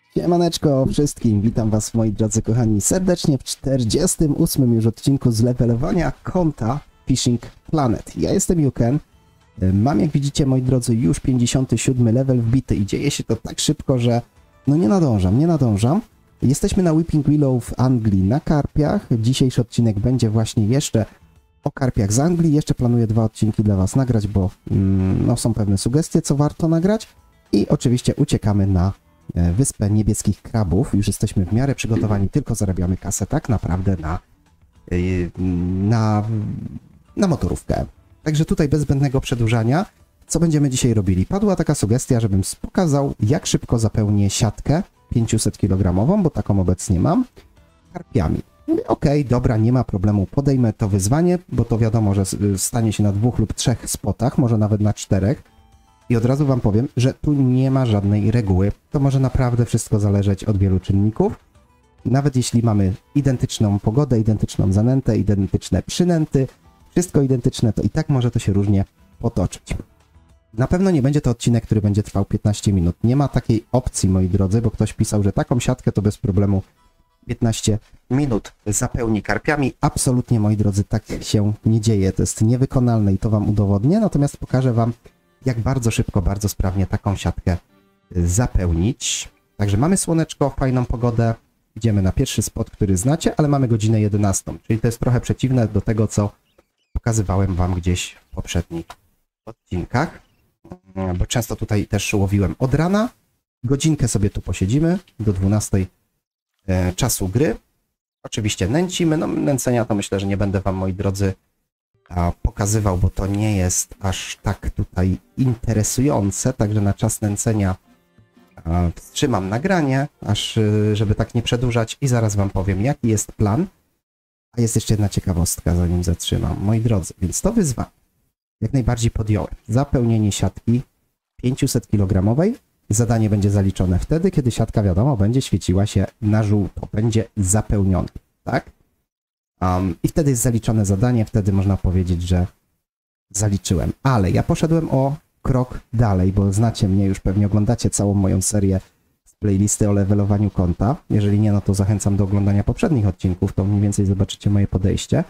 Siemaneczko wszystkim, witam was moi drodzy kochani serdecznie w 48 już odcinku z levelowania konta Fishing Planet. Ja jestem Yuken, mam jak widzicie moi drodzy już 57 level wbity i dzieje się to tak szybko, że no nie nadążam. Jesteśmy na Weeping Willow w Anglii na karpiach. Dzisiejszy odcinek będzie właśnie jeszcze o karpiach z Anglii. Jeszcze planuję 2 odcinki dla was nagrać, bo no, są pewne sugestie, co warto nagrać. I oczywiście uciekamy na Wyspę Niebieskich Krabów. Już jesteśmy w miarę przygotowani, tylko zarabiamy kasę tak naprawdę na motorówkę. Także tutaj bez zbędnego przedłużania, co będziemy dzisiaj robili? Padła taka sugestia, żebym pokazał, jak szybko zapełnię siatkę 500 kg, bo taką obecnie mam, karpiami. Mówię, okej, dobra, nie ma problemu, podejmę to wyzwanie, bo to wiadomo, że stanie się na 2 lub 3 spotach, może nawet na 4. I od razu wam powiem, że tu nie ma żadnej reguły. To może naprawdę wszystko zależeć od wielu czynników. Nawet jeśli mamy identyczną pogodę, identyczną zanętę, identyczne przynęty, wszystko identyczne, to i tak może to się różnie potoczyć. Na pewno nie będzie to odcinek, który będzie trwał 15 minut. Nie ma takiej opcji, moi drodzy, bo ktoś pisał, że taką siatkę to bez problemu 15 minut zapełni karpiami. Absolutnie, moi drodzy, tak się nie dzieje. To jest niewykonalne i to wam udowodnię. Natomiast pokażę wam, jak bardzo szybko, bardzo sprawnie taką siatkę zapełnić. Także mamy słoneczko, fajną pogodę. Idziemy na pierwszy spot, który znacie, ale mamy godzinę 11, czyli to jest trochę przeciwne do tego, co pokazywałem wam gdzieś w poprzednich odcinkach, bo często tutaj też łowiłem od rana. Godzinkę sobie tu posiedzimy do 12 czasu gry. Oczywiście nęcimy, no nęcenia to myślę, że nie będę wam, moi drodzy, pokazywał, bo to nie jest aż tak tutaj interesujące, także na czas nęcenia wstrzymam nagranie, aż żeby tak nie przedłużać i zaraz wam powiem, jaki jest plan. A jest jeszcze jedna ciekawostka, zanim zatrzymam, moi drodzy, więc to wyzwanie jak najbardziej podjąłem. Zapełnienie siatki 500 kg. Zadanie będzie zaliczone wtedy, kiedy siatka, wiadomo, będzie świeciła się na żółto, będzie zapełniona, tak? I wtedy jest zaliczone zadanie, wtedy można powiedzieć, że zaliczyłem. Ale ja poszedłem o krok dalej, bo znacie mnie, już pewnie oglądacie całą moją serię z playlisty o levelowaniu konta. Jeżeli nie, no to zachęcam do oglądania poprzednich odcinków, to mniej więcej zobaczycie moje podejście.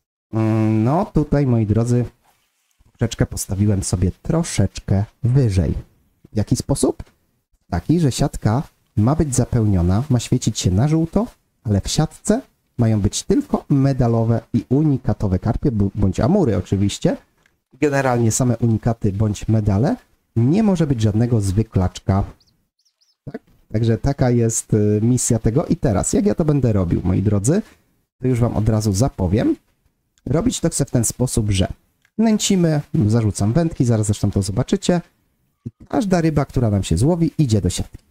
No tutaj, moi drodzy, poprzeczkę postawiłem sobie troszeczkę wyżej. W jaki sposób? Taki, że siatka ma być zapełniona, ma świecić się na żółto, ale w siatce mają być tylko medalowe i unikatowe karpie, bądź amury oczywiście. Generalnie same unikaty bądź medale. Nie może być żadnego zwyklaczka. Tak? Także taka jest misja tego. I teraz, jak ja to będę robił, moi drodzy, to już wam od razu zapowiem. Robić to chcę w ten sposób, że nęcimy, zarzucam wędki, zaraz zresztą to zobaczycie. I każda ryba, która nam się złowi, idzie do siatki.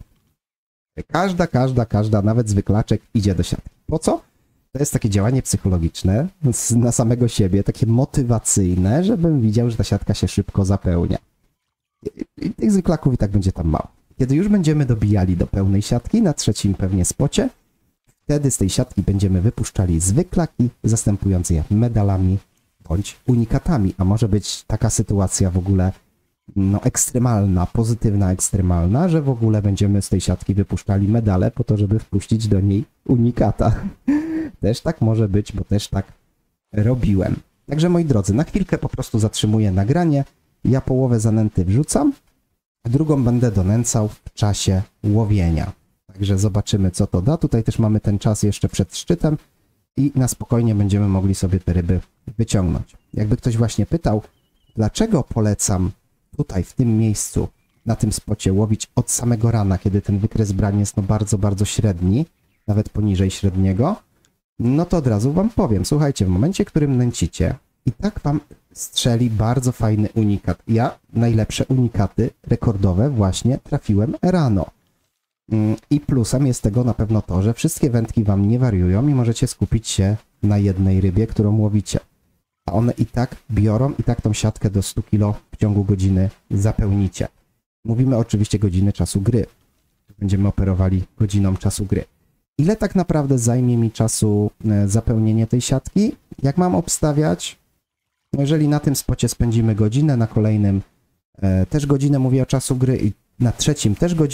Każda, nawet zwyklaczek idzie do siatki. Po co? To jest takie działanie psychologiczne na samego siebie, takie motywacyjne, żebym widział, że ta siatka się szybko zapełnia. I tych zwyklaków i tak będzie tam mało. Kiedy już będziemy dobijali do pełnej siatki, na trzecim pewnie spocie, wtedy z tej siatki będziemy wypuszczali zwyklaki, zastępujące je medalami bądź unikatami. A może być taka sytuacja w ogóle no ekstremalna, pozytywna, ekstremalna, że w ogóle będziemy z tej siatki wypuszczali medale po to, żeby wpuścić do niej unikata. Też tak może być, bo też tak robiłem. Także moi drodzy, na chwilkę po prostu zatrzymuję nagranie. Ja połowę zanęty wrzucam, a drugą będę donęcał w czasie łowienia. Także zobaczymy, co to da. Tutaj też mamy ten czas jeszcze przed szczytem i na spokojnie będziemy mogli sobie te ryby wyciągnąć. Jakby ktoś właśnie pytał, dlaczego polecam tutaj, w tym miejscu, na tym spocie łowić od samego rana, kiedy ten wykres brań jest no bardzo, bardzo średni, nawet poniżej średniego, no to od razu wam powiem, słuchajcie, w momencie, w którym nęcicie, i tak wam strzeli bardzo fajny unikat. Ja najlepsze unikaty rekordowe właśnie trafiłem rano. I plusem jest tego na pewno to, że wszystkie wędki wam nie wariują i możecie skupić się na jednej rybie, którą łowicie. A one i tak biorą, i tak tą siatkę do 100 kg w ciągu godziny zapełnicie. Mówimy oczywiście godziny czasu gry. Będziemy operowali godziną czasu gry. Ile tak naprawdę zajmie mi czasu zapełnienie tej siatki? Jak mam obstawiać? No jeżeli na tym spocie spędzimy godzinę, na kolejnym też godzinę, mówię o czasu gry, i na trzecim też godzinę,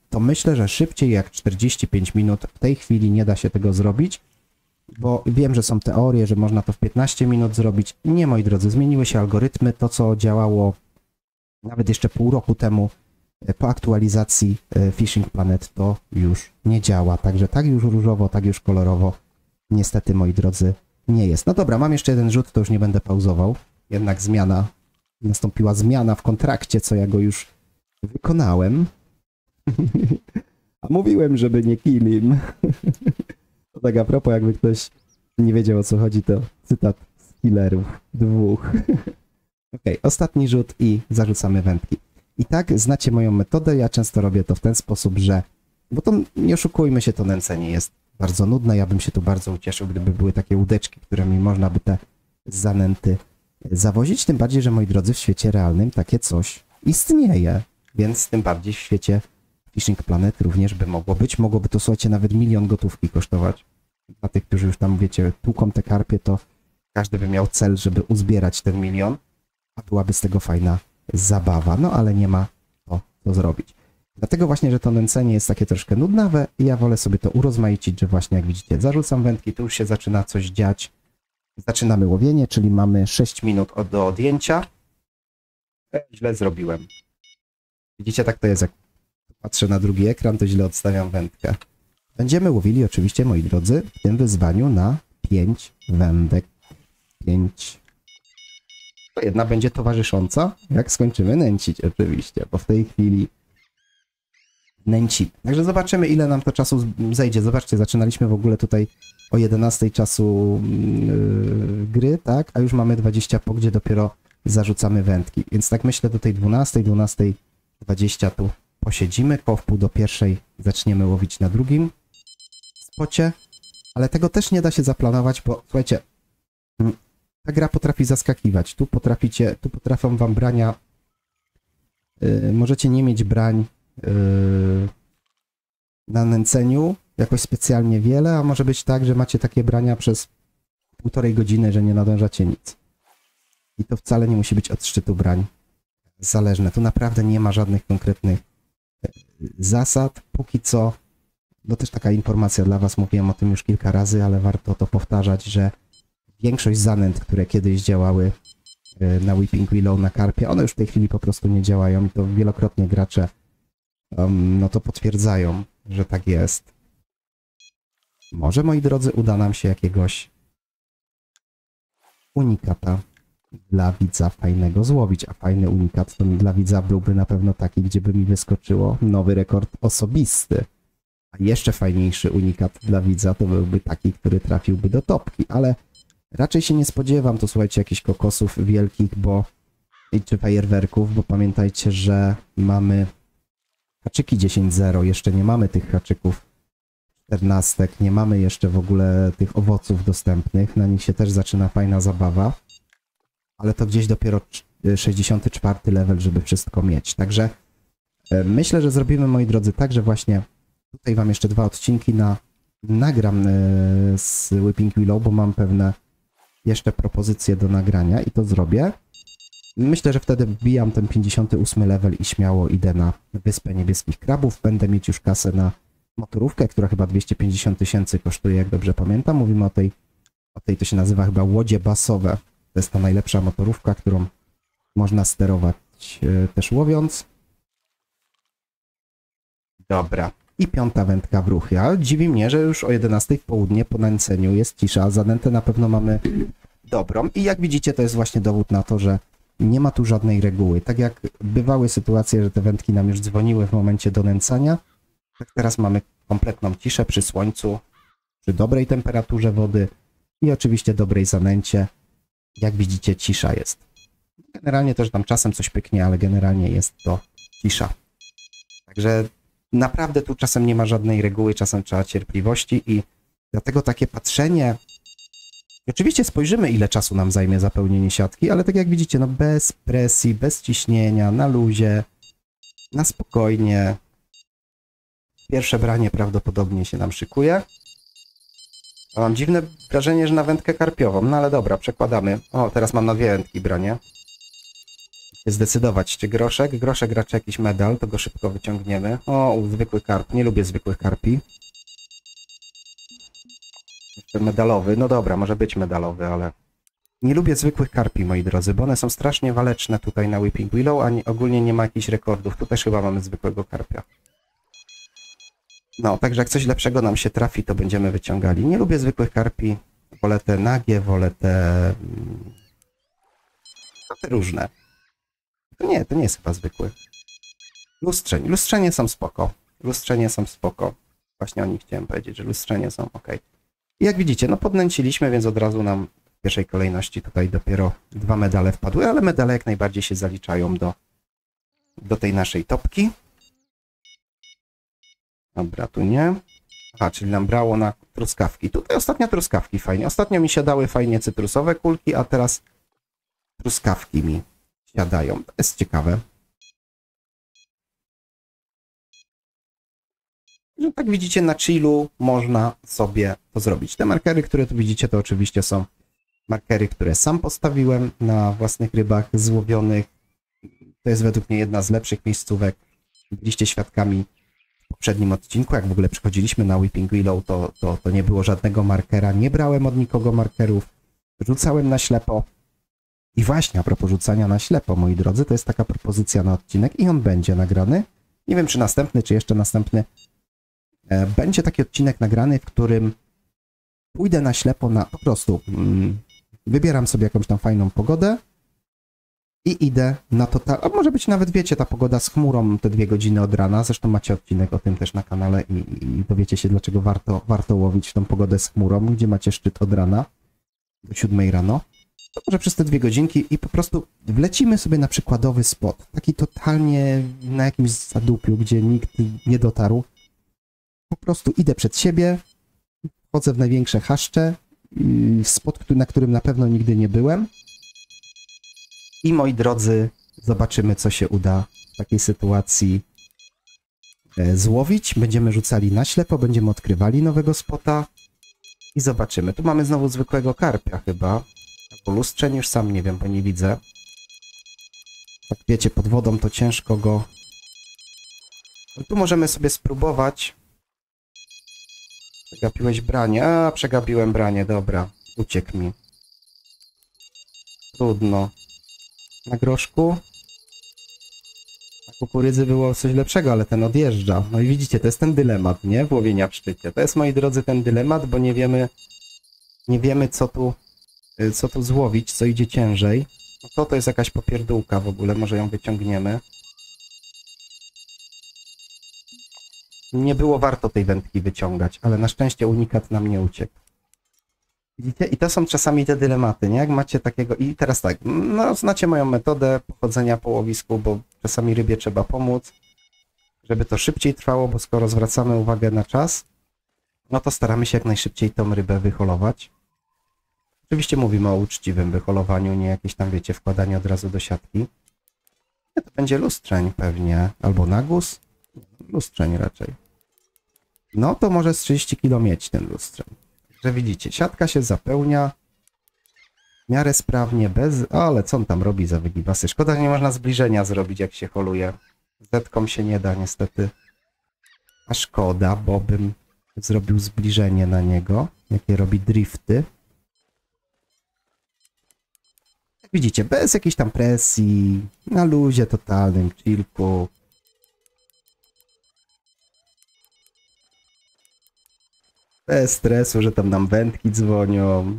to myślę, że szybciej jak 45 minut w tej chwili nie da się tego zrobić, bo wiem, że są teorie, że można to w 15 minut zrobić. Nie, moi drodzy, zmieniły się algorytmy. To, co działało nawet jeszcze pół roku temu po aktualizacji Fishing Planet, to już nie działa. Także tak już różowo, tak już kolorowo niestety, moi drodzy, nie jest. No dobra, mam jeszcze jeden rzut, to już nie będę pauzował. Jednak nastąpiła zmiana w kontrakcie, co ja go już wykonałem. A mówiłem, żeby nie killim. To tak a propos, jakby ktoś nie wiedział, o co chodzi, to cytat z killerów dwóch. Okej, ostatni rzut i zarzucamy wędki. I tak znacie moją metodę, ja często robię to w ten sposób, że... Bo to, nie oszukujmy się, to nęcenie jest bardzo nudne, ja bym się tu bardzo ucieszył, gdyby były takie łódeczki, którymi można by te zanęty zawozić, tym bardziej, że moi drodzy, w świecie realnym takie coś istnieje, więc tym bardziej w świecie Fishing Planet również by mogło być. Mogłoby to, słuchajcie, nawet 1 000 000 gotówki kosztować. Dla tych, którzy już tam, wiecie, tłuką te karpie, to każdy by miał cel, żeby uzbierać ten 1 000 000, a byłaby z tego fajna zabawa. No ale nie ma to, co zrobić. Dlatego właśnie, że to nęcenie jest takie troszkę nudnawe i ja wolę sobie to urozmaicić, że właśnie jak widzicie, zarzucam wędki, tu już się zaczyna coś dziać. Zaczynamy łowienie, czyli mamy 6 minut do odjęcia. Źle zrobiłem. Widzicie, tak to jest, jak patrzę na drugi ekran, to źle odstawiam wędkę. Będziemy łowili oczywiście, moi drodzy, w tym wyzwaniu na 5 wędek. 5. To jedna będzie towarzysząca, jak skończymy nęcić oczywiście, bo w tej chwili nęcimy. Także zobaczymy, ile nam to czasu zejdzie. Zobaczcie, zaczynaliśmy w ogóle tutaj o 11 czasu gry, tak? A już mamy 20 po, gdzie dopiero zarzucamy wędki. Więc tak myślę, do tej 12, 12:20 tu posiedzimy. Koło wpół do 1 zaczniemy łowić na drugim spocie. Ale tego też nie da się zaplanować, bo słuchajcie, ta gra potrafi zaskakiwać. Tu potrafią wam brania, możecie nie mieć brań na nęceniu jakoś specjalnie wiele, a może być tak, że macie takie brania przez 1,5 godziny, że nie nadążacie nic. I to wcale nie musi być od szczytu brań zależne. Tu naprawdę nie ma żadnych konkretnych zasad. Póki co, no też taka informacja dla was, mówiłem o tym już kilka razy, ale warto to powtarzać, że większość zanęt, które kiedyś działały na Weeping Willow, na karpie, one już w tej chwili po prostu nie działają i to wielokrotnie gracze no to potwierdzają, że tak jest. Może, moi drodzy, uda nam się jakiegoś unikata dla widza fajnego złowić, a fajny unikat to dla widza byłby na pewno taki, gdzie by mi wyskoczyło nowy rekord osobisty. A jeszcze fajniejszy unikat dla widza to byłby taki, który trafiłby do topki, ale raczej się nie spodziewam, to słuchajcie, jakichś kokosów wielkich, czy fajerwerków, bo pamiętajcie, że mamy haczyki 10.0, jeszcze nie mamy tych haczyków 14, nie mamy jeszcze w ogóle tych owoców dostępnych, na nich się też zaczyna fajna zabawa, ale to gdzieś dopiero 64 level, żeby wszystko mieć. Także myślę, że zrobimy, moi drodzy, tak, że właśnie tutaj wam jeszcze 2 odcinki nagram z Weeping Willow, bo mam pewne jeszcze propozycje do nagrania i to zrobię. Myślę, że wtedy wbijam ten 58 level i śmiało idę na Wyspę Niebieskich Krabów. Będę mieć już kasę na motorówkę, która chyba 250 000 kosztuje, jak dobrze pamiętam. Mówimy o tej to się nazywa chyba łodzie basowe. To jest ta najlepsza motorówka, którą można sterować też łowiąc. Dobra. I 5. wędka w ruch. Dziwi mnie, że już o 11 w południe po nęceniu jest cisza. Zanętę na pewno mamy dobrą. I jak widzicie, to jest właśnie dowód na to, że nie ma tu żadnej reguły. Tak jak bywały sytuacje, że te wędki nam już dzwoniły w momencie do nęcania, tak teraz mamy kompletną ciszę przy słońcu, przy dobrej temperaturze wody i oczywiście dobrej zanęcie. Jak widzicie, cisza jest. Generalnie też tam czasem coś pyknie, ale generalnie jest to cisza. Także naprawdę tu czasem nie ma żadnej reguły, czasem trzeba cierpliwości i dlatego takie patrzenie... Oczywiście spojrzymy, ile czasu nam zajmie zapełnienie siatki, ale tak jak widzicie, no bez presji, bez ciśnienia, na luzie, na spokojnie. Pierwsze branie prawdopodobnie się nam szykuje. A mam dziwne wrażenie, że na wędkę karpiową, no ale dobra, przekładamy. O, teraz mam na 2 wędki branie. zdecydować, czy groszek. Groszek raczej jakiś medal, to go szybko wyciągniemy. O, zwykły karp. Nie lubię zwykłych karpi. Jeszcze medalowy. No dobra, może być medalowy, ale... Nie lubię zwykłych karpi, moi drodzy, bo one są strasznie waleczne tutaj na Weeping Willow, a ogólnie nie ma jakichś rekordów. Tu też chyba mamy zwykłego karpia. No, także jak coś lepszego nam się trafi, to będziemy wyciągali. Nie lubię zwykłych karpi. Wolę te nagie, wolę te... te różne. To nie jest chyba zwykły. Lustrzeń. Lustrzenie są spoko. Lustrzenie są spoko. Właśnie o nich chciałem powiedzieć, że lustrzenie są ok. I jak widzicie, no podnęciliśmy, więc od razu nam w pierwszej kolejności tutaj dopiero 2 medale wpadły, ale medale jak najbardziej się zaliczają do tej naszej topki. Dobra, tu nie. Aha, czyli nam brało na truskawki. Tutaj ostatnio truskawki fajnie. Ostatnio mi siadały fajnie cytrusowe kulki, a teraz truskawki mi siadają. To jest ciekawe. Że tak widzicie, na chillu można sobie to zrobić. Te markery, które tu widzicie, to oczywiście są markery, które sam postawiłem na własnych rybach złowionych. To jest według mnie jedna z lepszych miejscówek. Byliście świadkami w poprzednim odcinku, jak w ogóle przychodziliśmy na Weeping Willow, to nie było żadnego markera. Nie brałem od nikogo markerów. Rzucałem na ślepo. I właśnie a propos rzucania na ślepo, moi drodzy, to jest taka propozycja na odcinek i on będzie nagrany. Nie wiem, czy następny, czy jeszcze następny. Będzie taki odcinek nagrany, w którym pójdę na ślepo na po prostu wybieram sobie jakąś tam fajną pogodę i idę na total, a może być nawet, wiecie, ta pogoda z chmurą te 2 godziny od rana, zresztą macie odcinek o tym też na kanale i dowiecie się, dlaczego warto łowić tą pogodę z chmurą, gdzie macie szczyt od rana do 7 rano. To może przez te 2 godzinki i po prostu wlecimy sobie na przykładowy spot, taki totalnie na jakimś zadupiu, gdzie nikt nie dotarł. Po prostu idę przed siebie, wchodzę w największe chaszcze, spot, na którym na pewno nigdy nie byłem. I moi drodzy, zobaczymy, co się uda w takiej sytuacji złowić. Będziemy rzucali na ślepo, będziemy odkrywali nowego spota i zobaczymy. Tu mamy znowu zwykłego karpia chyba, albo lustrzeń, już sam nie wiem, bo nie widzę. Tak wiecie, pod wodą to ciężko go... No, tu możemy sobie spróbować. Przegapiłeś branie. A, przegapiłem branie, dobra. Uciekł mi. Trudno. Na groszku? Na kukurydzy było coś lepszego, ale ten odjeżdża. No i widzicie, to jest ten dylemat, nie? Łowienia w szczycie. To jest, moi drodzy, ten dylemat, bo nie wiemy co tu złowić, co idzie ciężej. No to jest jakaś popierdółka w ogóle, może ją wyciągniemy. Nie było warto tej wędki wyciągać, ale na szczęście unikat nam nie uciekł. Widzicie? I to są czasami te dylematy, nie? Jak macie takiego... I teraz tak, no znacie moją metodę pochodzenia po łowisku, bo czasami rybie trzeba pomóc, żeby to szybciej trwało, bo skoro zwracamy uwagę na czas, no to staramy się jak najszybciej tą rybę wyholować. Oczywiście mówimy o uczciwym wyholowaniu, nie jakieś tam, wiecie, wkładanie od razu do siatki. Nie, to będzie lustrzeń pewnie, albo nagus. Lustrzeń raczej. No to może z 30 kg mieć ten lustrzeń. Że widzicie, siatka się zapełnia w miarę sprawnie, bez... Ale co on tam robi za wygiwasy? Szkoda, że nie można zbliżenia zrobić, jak się holuje. Zetką się nie da niestety. A szkoda, bo bym zrobił zbliżenie na niego, jakie robi drifty. Jak widzicie, bez jakiejś tam presji, na luzie totalnym, chillku. Bez stresu, że tam nam wędki dzwonią.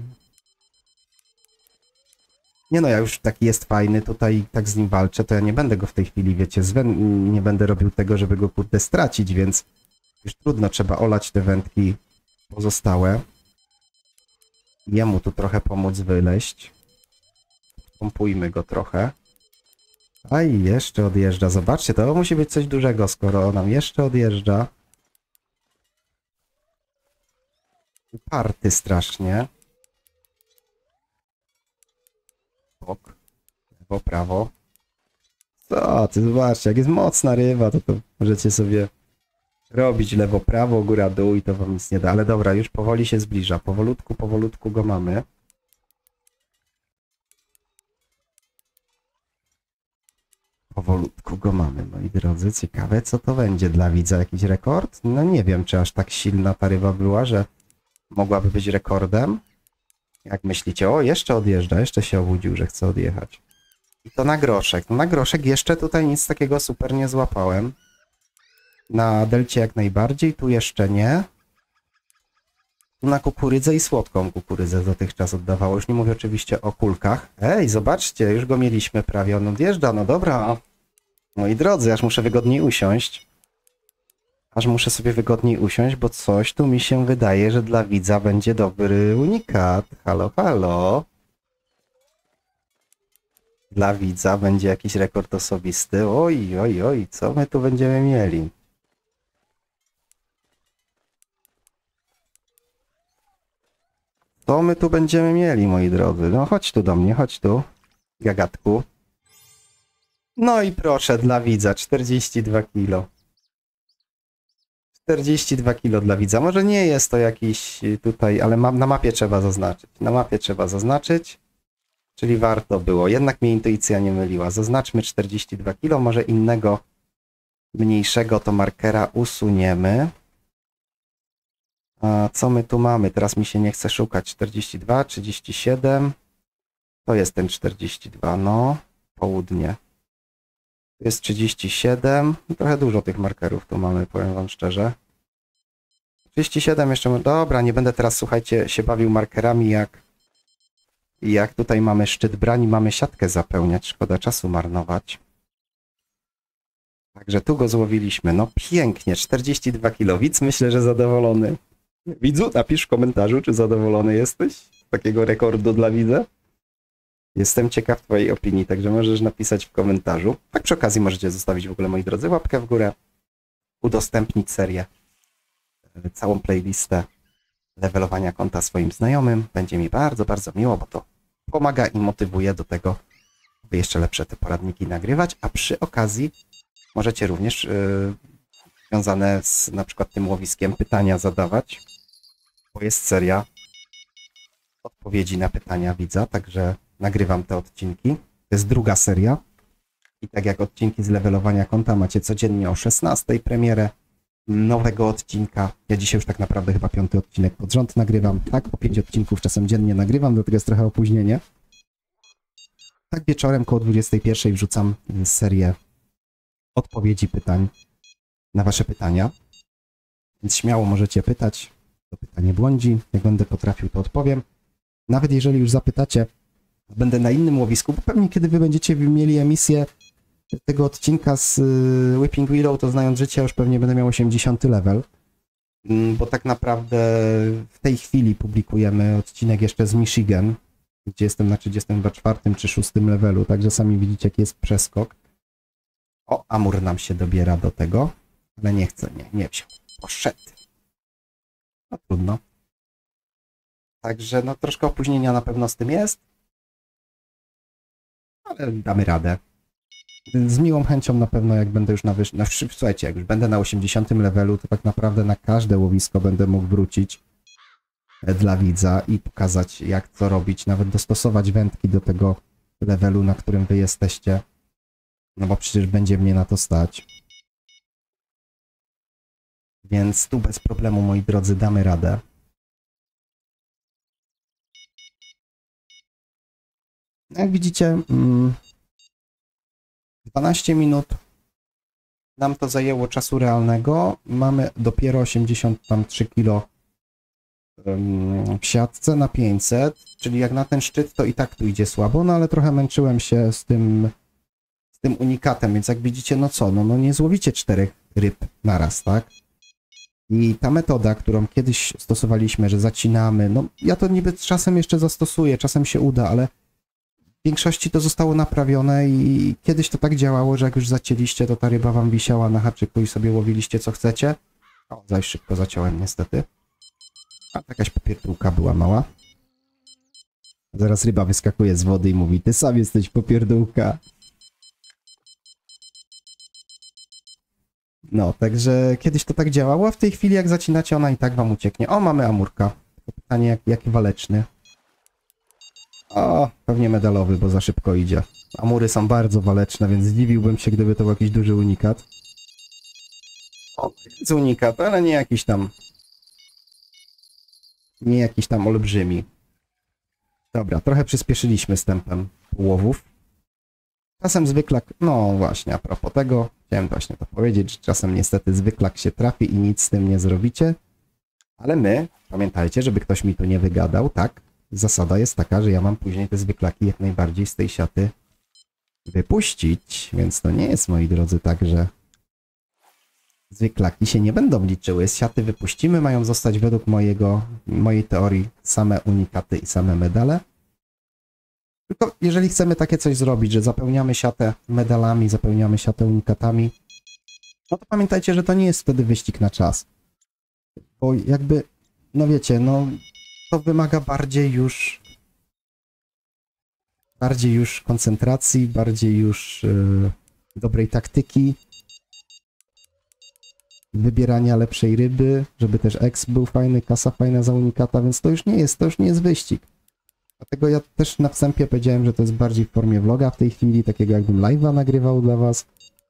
Nie no, ja już taki jest fajny, tutaj tak z nim walczę, to ja nie będę go w tej chwili, wiecie, nie będę robił tego, żeby go kurde stracić, więc już trudno, trzeba olać te wędki pozostałe. Jemu tu trochę pomóc wyleźć. Pompujmy go trochę. A i jeszcze odjeżdża, zobaczcie, to musi być coś dużego, skoro nam jeszcze odjeżdża. Party strasznie. Bok. Lewo, prawo. Co ty, zobaczcie, jak jest mocna ryba, to możecie sobie robić lewo, prawo, góra, dół i to wam nic nie da. Ale dobra, już powoli się zbliża. Powolutku go mamy. Powolutku go mamy, moi drodzy. Ciekawe, co to będzie dla widza. Jakiś rekord? No nie wiem, czy aż tak silna ta ryba była, że mogłaby być rekordem. Jak myślicie? O, jeszcze odjeżdża, jeszcze się obudził, że chce odjechać. I to na groszek. No, na groszek jeszcze tutaj nic takiego super nie złapałem. Na delcie jak najbardziej, tu jeszcze nie. Tu na kukurydzę i słodką kukurydzę dotychczas oddawało. Już nie mówię oczywiście o kulkach. Ej, zobaczcie, już go mieliśmy prawie. On odjeżdża, no dobra. Moi drodzy, aż muszę wygodniej usiąść. Aż muszę sobie wygodniej usiąść, bo coś tu mi się wydaje, że dla widza będzie dobry unikat. Halo, halo. Dla widza będzie jakiś rekord osobisty. Oj, oj, oj, co my tu będziemy mieli? Co my tu będziemy mieli, moi drodzy? No chodź tu do mnie, chodź tu, gagatku. No i proszę, dla widza, 42 kilo. 42 kilo dla widza. Może nie jest to jakiś tutaj, ale na mapie trzeba zaznaczyć. Na mapie trzeba zaznaczyć, czyli warto było. Jednak mnie intuicja nie myliła. Zaznaczmy 42 kilo, może innego mniejszego to markera usuniemy. A co my tu mamy? Teraz mi się nie chce szukać. 42, 37. To jest ten 42, no. Południe. Tu jest 37. Trochę dużo tych markerów tu mamy, powiem wam szczerze. 37 jeszcze... Dobra, nie będę teraz, słuchajcie, się bawił markerami, jak tutaj mamy szczyt brań, mamy siatkę zapełniać. Szkoda czasu marnować. Także tu go złowiliśmy. No pięknie, 42 kilo. Widz myślę, że zadowolony. Widzu, napisz w komentarzu, czy zadowolony jesteś z takiego rekordu dla widza. Jestem ciekaw twojej opinii, także możesz napisać w komentarzu. Tak przy okazji możecie zostawić w ogóle, moi drodzy, łapkę w górę, udostępnić serię, całą playlistę levelowania konta swoim znajomym. Będzie mi bardzo, bardzo miło, bo to pomaga i motywuje do tego, by jeszcze lepsze te poradniki nagrywać, a przy okazji możecie również związane z na przykład tym łowiskiem pytania zadawać, bo jest seria odpowiedzi na pytania widza, także nagrywam te odcinki. To jest druga seria i tak jak odcinki z levelowania konta macie codziennie o 16 premierę nowego odcinka. Ja dzisiaj już tak naprawdę chyba 5. odcinek pod rząd nagrywam. Tak, po 5 odcinków czasem dziennie nagrywam, dlatego jest trochę opóźnienie. Tak wieczorem koło 21 wrzucam serię odpowiedzi pytań na wasze pytania. Więc śmiało możecie pytać. To pytanie błądzi. Jak będę potrafił, to odpowiem. Nawet jeżeli już zapytacie, będę na innym łowisku, bo pewnie kiedy wy będziecie mieli emisję tego odcinka z Whipping Willow, to znając życie, już pewnie będę miał 80 level. Bo tak naprawdę w tej chwili publikujemy odcinek jeszcze z Michigan, gdzie jestem na 34 czy 6 levelu, także sami widzicie, jaki jest przeskok. O, Amur nam się dobiera do tego, ale nie chce, nie wziął. Poszedł. No trudno. Także no troszkę opóźnienia na pewno z tym jest, ale damy radę. Z miłą chęcią na pewno, jak będę już słuchajcie, jak już będę na 80 levelu, to tak naprawdę na każde łowisko będę mógł wrócić dla widza i pokazać, jak to robić, nawet dostosować wędki do tego levelu, na którym wy jesteście, no bo przecież będzie mnie na to stać. Więc tu bez problemu, moi drodzy, damy radę. Jak widzicie, 12 minut nam to zajęło czasu realnego. Mamy dopiero 83 kg w siatce na 500, czyli jak na ten szczyt to i tak tu idzie słabo, no ale trochę męczyłem się z tym unikatem, więc jak widzicie, no co, no nie złowicie 4 ryb naraz, tak? I ta metoda, którą kiedyś stosowaliśmy, że zacinamy, no ja to niby czasem jeszcze zastosuję, czasem się uda, ale w większości to zostało naprawione i kiedyś to tak działało, że jak już zacięliście, to ta ryba wam wisiała na haczyku i sobie łowiliście co chcecie. O, zaś szybko zaciąłem niestety. A jakaś popierdółka była mała. Zaraz ryba wyskakuje z wody i mówi, ty sam jesteś popierdółka. No, także kiedyś to tak działało, a w tej chwili jak zacinacie, ona i tak wam ucieknie. O, mamy amurka. Pytanie, jaki waleczny. O, pewnie medalowy, bo za szybko idzie. Amury są bardzo waleczne, więc zdziwiłbym się, gdyby to był jakiś duży unikat. O, jest unikat, ale nie jakiś tam... Nie jakiś tam olbrzymi. Dobra, trochę przyspieszyliśmy z tempem połowów. Czasem zwyklak... No właśnie, a propos tego, chciałem właśnie to powiedzieć, że czasem niestety zwyklak się trafi i nic z tym nie zrobicie. Ale my, pamiętajcie, żeby ktoś mi tu nie wygadał, tak? Zasada jest taka, że ja mam później te zwyklaki jak najbardziej z tej siaty wypuścić, więc to nie jest, moi drodzy, tak, że zwyklaki się nie będą liczyły. Z siaty wypuścimy, mają zostać według mojej teorii same unikaty i same medale. Tylko jeżeli chcemy takie coś zrobić, że zapełniamy siatę medalami, zapełniamy siatę unikatami, no to pamiętajcie, że to nie jest wtedy wyścig na czas. Bo jakby, no wiecie, no to wymaga bardziej już koncentracji, bardziej już dobrej taktyki, wybierania lepszej ryby, żeby też X był fajny, kasa fajna za unikata, więc to już nie jest wyścig. Dlatego ja też na wstępie powiedziałem, że to jest bardziej w formie vloga w tej chwili, takiego jakbym live'a nagrywał dla was,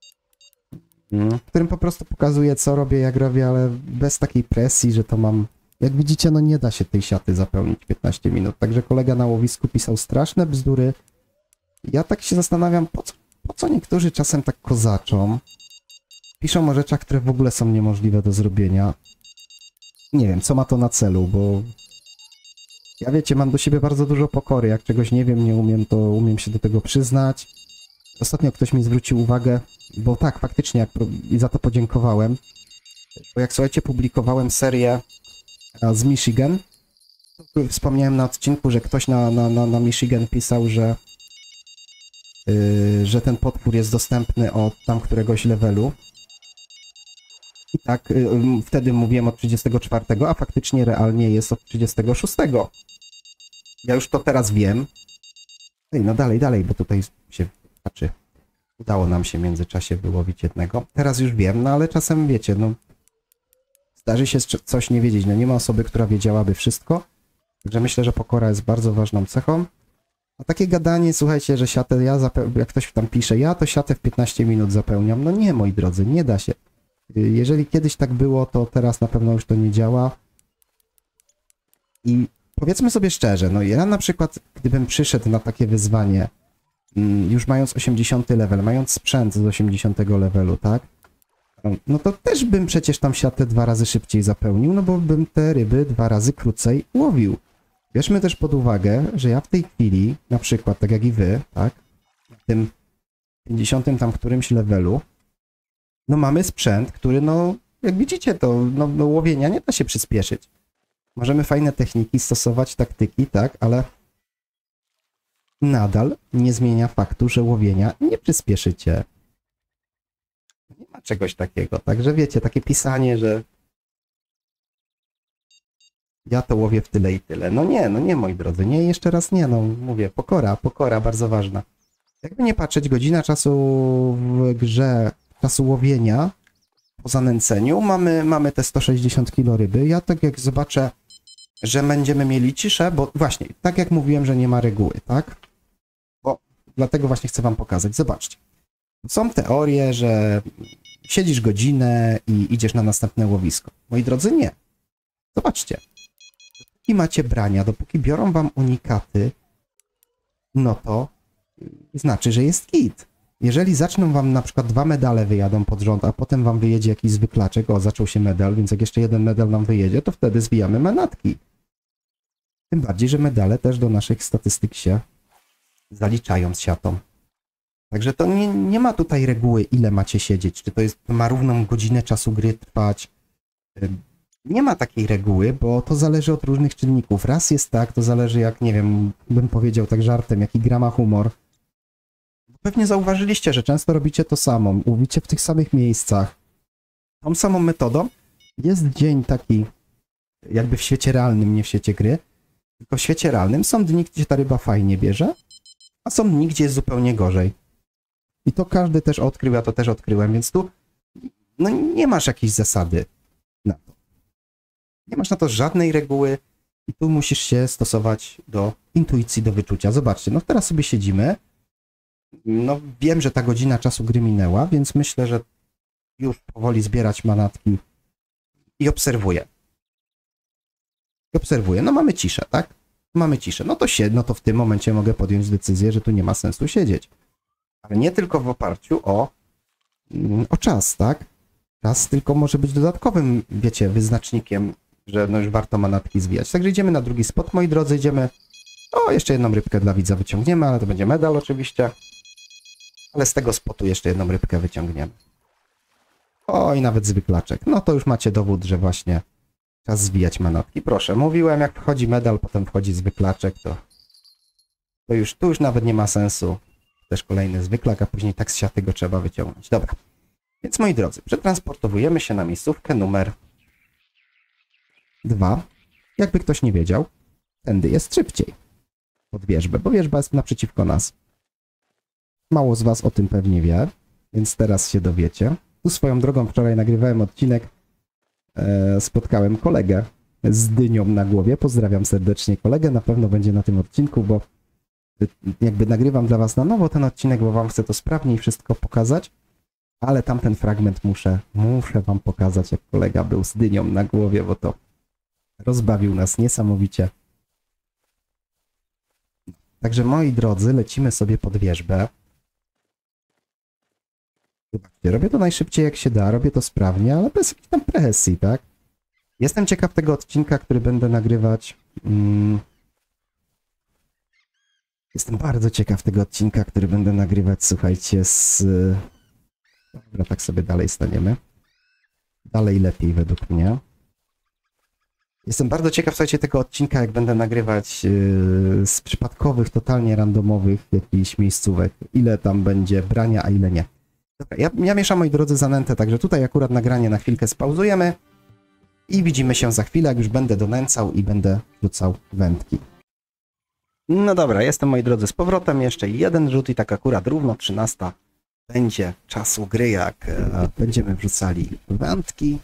w którym po prostu pokazuję, co robię, jak robię, ale bez takiej presji, że to mam... Jak widzicie, no nie da się tej siaty zapełnić 15 minut, także kolega na łowisku pisał straszne bzdury. Ja tak się zastanawiam, po co niektórzy czasem tak kozaczą, piszą o rzeczach, które w ogóle są niemożliwe do zrobienia. Nie wiem, co ma to na celu, bo ja wiecie, mam do siebie bardzo dużo pokory, jak czegoś nie wiem, nie umiem, to umiem się do tego przyznać. Ostatnio ktoś mi zwrócił uwagę, bo tak, faktycznie, i za to podziękowałem, bo jak słuchajcie, publikowałem serię z Michigan, to wspomniałem na odcinku, że ktoś na Michigan pisał, że ten potwór jest dostępny od tam któregoś levelu. I tak, wtedy mówiłem od 34, a faktycznie realnie jest od 36. Ja już to teraz wiem. Ej, no dalej, bo tutaj się patrzy. Udało nam się w międzyczasie wyłowić jednego. Teraz już wiem, no ale czasem wiecie, no zdarzy się coś nie wiedzieć. No nie ma osoby, która wiedziałaby wszystko. Także myślę, że pokora jest bardzo ważną cechą. A takie gadanie, słuchajcie, że siatę jak ktoś tam pisze, ja to siatę w 15 minut zapełniam. No nie, moi drodzy, nie da się. Jeżeli kiedyś tak było, to teraz na pewno już to nie działa. I powiedzmy sobie szczerze, no ja na przykład, gdybym przyszedł na takie wyzwanie, już mając 80 level, mając sprzęt z 80 levelu, tak? No to też bym przecież tam siatę 2 razy szybciej zapełnił, no bo bym te ryby 2 razy krócej łowił. Bierzmy też pod uwagę, że ja w tej chwili, na przykład, tak jak i wy, tak? W tym 50 tam którymś levelu, no mamy sprzęt, który no, jak widzicie, to no łowienia nie da się przyspieszyć. Możemy fajne techniki stosować, taktyki, tak, ale nadal nie zmienia faktu, że łowienia nie przyspieszycie. Nie ma czegoś takiego, także wiecie, takie pisanie, że ja to łowię w tyle i tyle. No nie, moi drodzy, nie, jeszcze raz nie, no mówię, pokora, bardzo ważna. Jakby nie patrzeć, godzina czasu w grze, czasu łowienia po zanęceniu, mamy te 160 kg ryby. Ja tak jak zobaczę, że będziemy mieli ciszę, bo właśnie, tak jak mówiłem, że nie ma reguły, tak? Bo dlatego właśnie chcę wam pokazać. Zobaczcie. Są teorie, że siedzisz godzinę i idziesz na następne łowisko. Moi drodzy, nie. Zobaczcie. Dopóki macie brania, dopóki biorą wam unikaty, no to znaczy, że jest kit. Jeżeli zaczną wam na przykład 2 medale wyjadą pod rząd, a potem wam wyjedzie jakiś zwyklaczek, o, zaczął się medal, więc jak jeszcze jeden medal nam wyjedzie, to wtedy zwijamy manatki. Tym bardziej, że medale też do naszych statystyk się zaliczają z siatą. Także to nie ma tutaj reguły, ile macie siedzieć, czy to ma równą godzinę czasu gry trwać. Nie ma takiej reguły, bo to zależy od różnych czynników. Raz jest tak, to zależy jak, nie wiem, bym powiedział tak żartem, jaki gra ma humor. Pewnie zauważyliście, że często robicie to samo, łowicie w tych samych miejscach. Tą samą metodą jest dzień taki, jakby w świecie realnym, nie w świecie gry, tylko w świecie realnym są dni, gdzie ta ryba fajnie bierze, a są dni, gdzie jest zupełnie gorzej. I to każdy też odkrył, ja to też odkryłem, więc tu no nie masz jakiejś zasady na to. Nie masz na to żadnej reguły i tu musisz się stosować do intuicji, do wyczucia. Zobaczcie, no teraz sobie siedzimy. No wiem, że ta godzina czasu gry minęła, więc myślę, że już powoli zbierać manatki i obserwuję. No mamy ciszę, tak? Mamy ciszę. No to w tym momencie mogę podjąć decyzję, że tu nie ma sensu siedzieć. Ale nie tylko w oparciu o czas, tak? Czas tylko może być dodatkowym, wiecie, wyznacznikiem, że no już warto manatki zwijać. Także idziemy na drugi spot, moi drodzy, idziemy... O, jeszcze jedną rybkę dla widza wyciągniemy, ale to będzie medal oczywiście. Ale z tego spotu jeszcze jedną rybkę wyciągniemy. O, i nawet zwyklaczek. No to już macie dowód, że właśnie czas zwijać manatki. Proszę, mówiłem, jak wchodzi medal, potem wchodzi zwyklaczek, to już nawet nie ma sensu. Też kolejny zwyklak, a później tak z siaty go trzeba wyciągnąć. Dobra. Więc moi drodzy, przetransportowujemy się na miejscówkę numer 2. Jakby ktoś nie wiedział, tędy jest szybciej. Pod wierzbę, bo wierzba jest naprzeciwko nas. Mało z was o tym pewnie wie, więc teraz się dowiecie. Tu swoją drogą wczoraj nagrywałem odcinek, spotkałem kolegę z dynią na głowie. Pozdrawiam serdecznie kolegę, na pewno będzie na tym odcinku, bo jakby nagrywam dla was na nowo ten odcinek, bo wam chcę to sprawniej wszystko pokazać, ale tamten fragment muszę wam pokazać, jak kolega był z dynią na głowie, bo to rozbawił nas niesamowicie. Także moi drodzy, lecimy sobie pod wierzbę. Zobaczcie, robię to najszybciej jak się da, robię to sprawnie, ale bez jakiejś tam presji, tak? Jestem ciekaw tego odcinka, który będę nagrywać. Jestem bardzo ciekaw tego odcinka, który będę nagrywać, słuchajcie, Dobra, tak sobie dalej staniemy. Dalej lepiej według mnie. Jestem bardzo ciekaw, słuchajcie, tego odcinka, jak będę nagrywać z przypadkowych, totalnie randomowych jakichś miejscówek. Ile tam będzie brania, a ile nie. Dobra, ja mieszam, moi drodzy, zanętę, także tutaj akurat nagranie na chwilkę spauzujemy i widzimy się za chwilę, jak już będę donęcał i będę rzucał wędki. No dobra, jestem, moi drodzy, z powrotem. Jeszcze jeden rzut i tak akurat równo 13 będzie czasu gry, jak będziemy wrzucali wędki.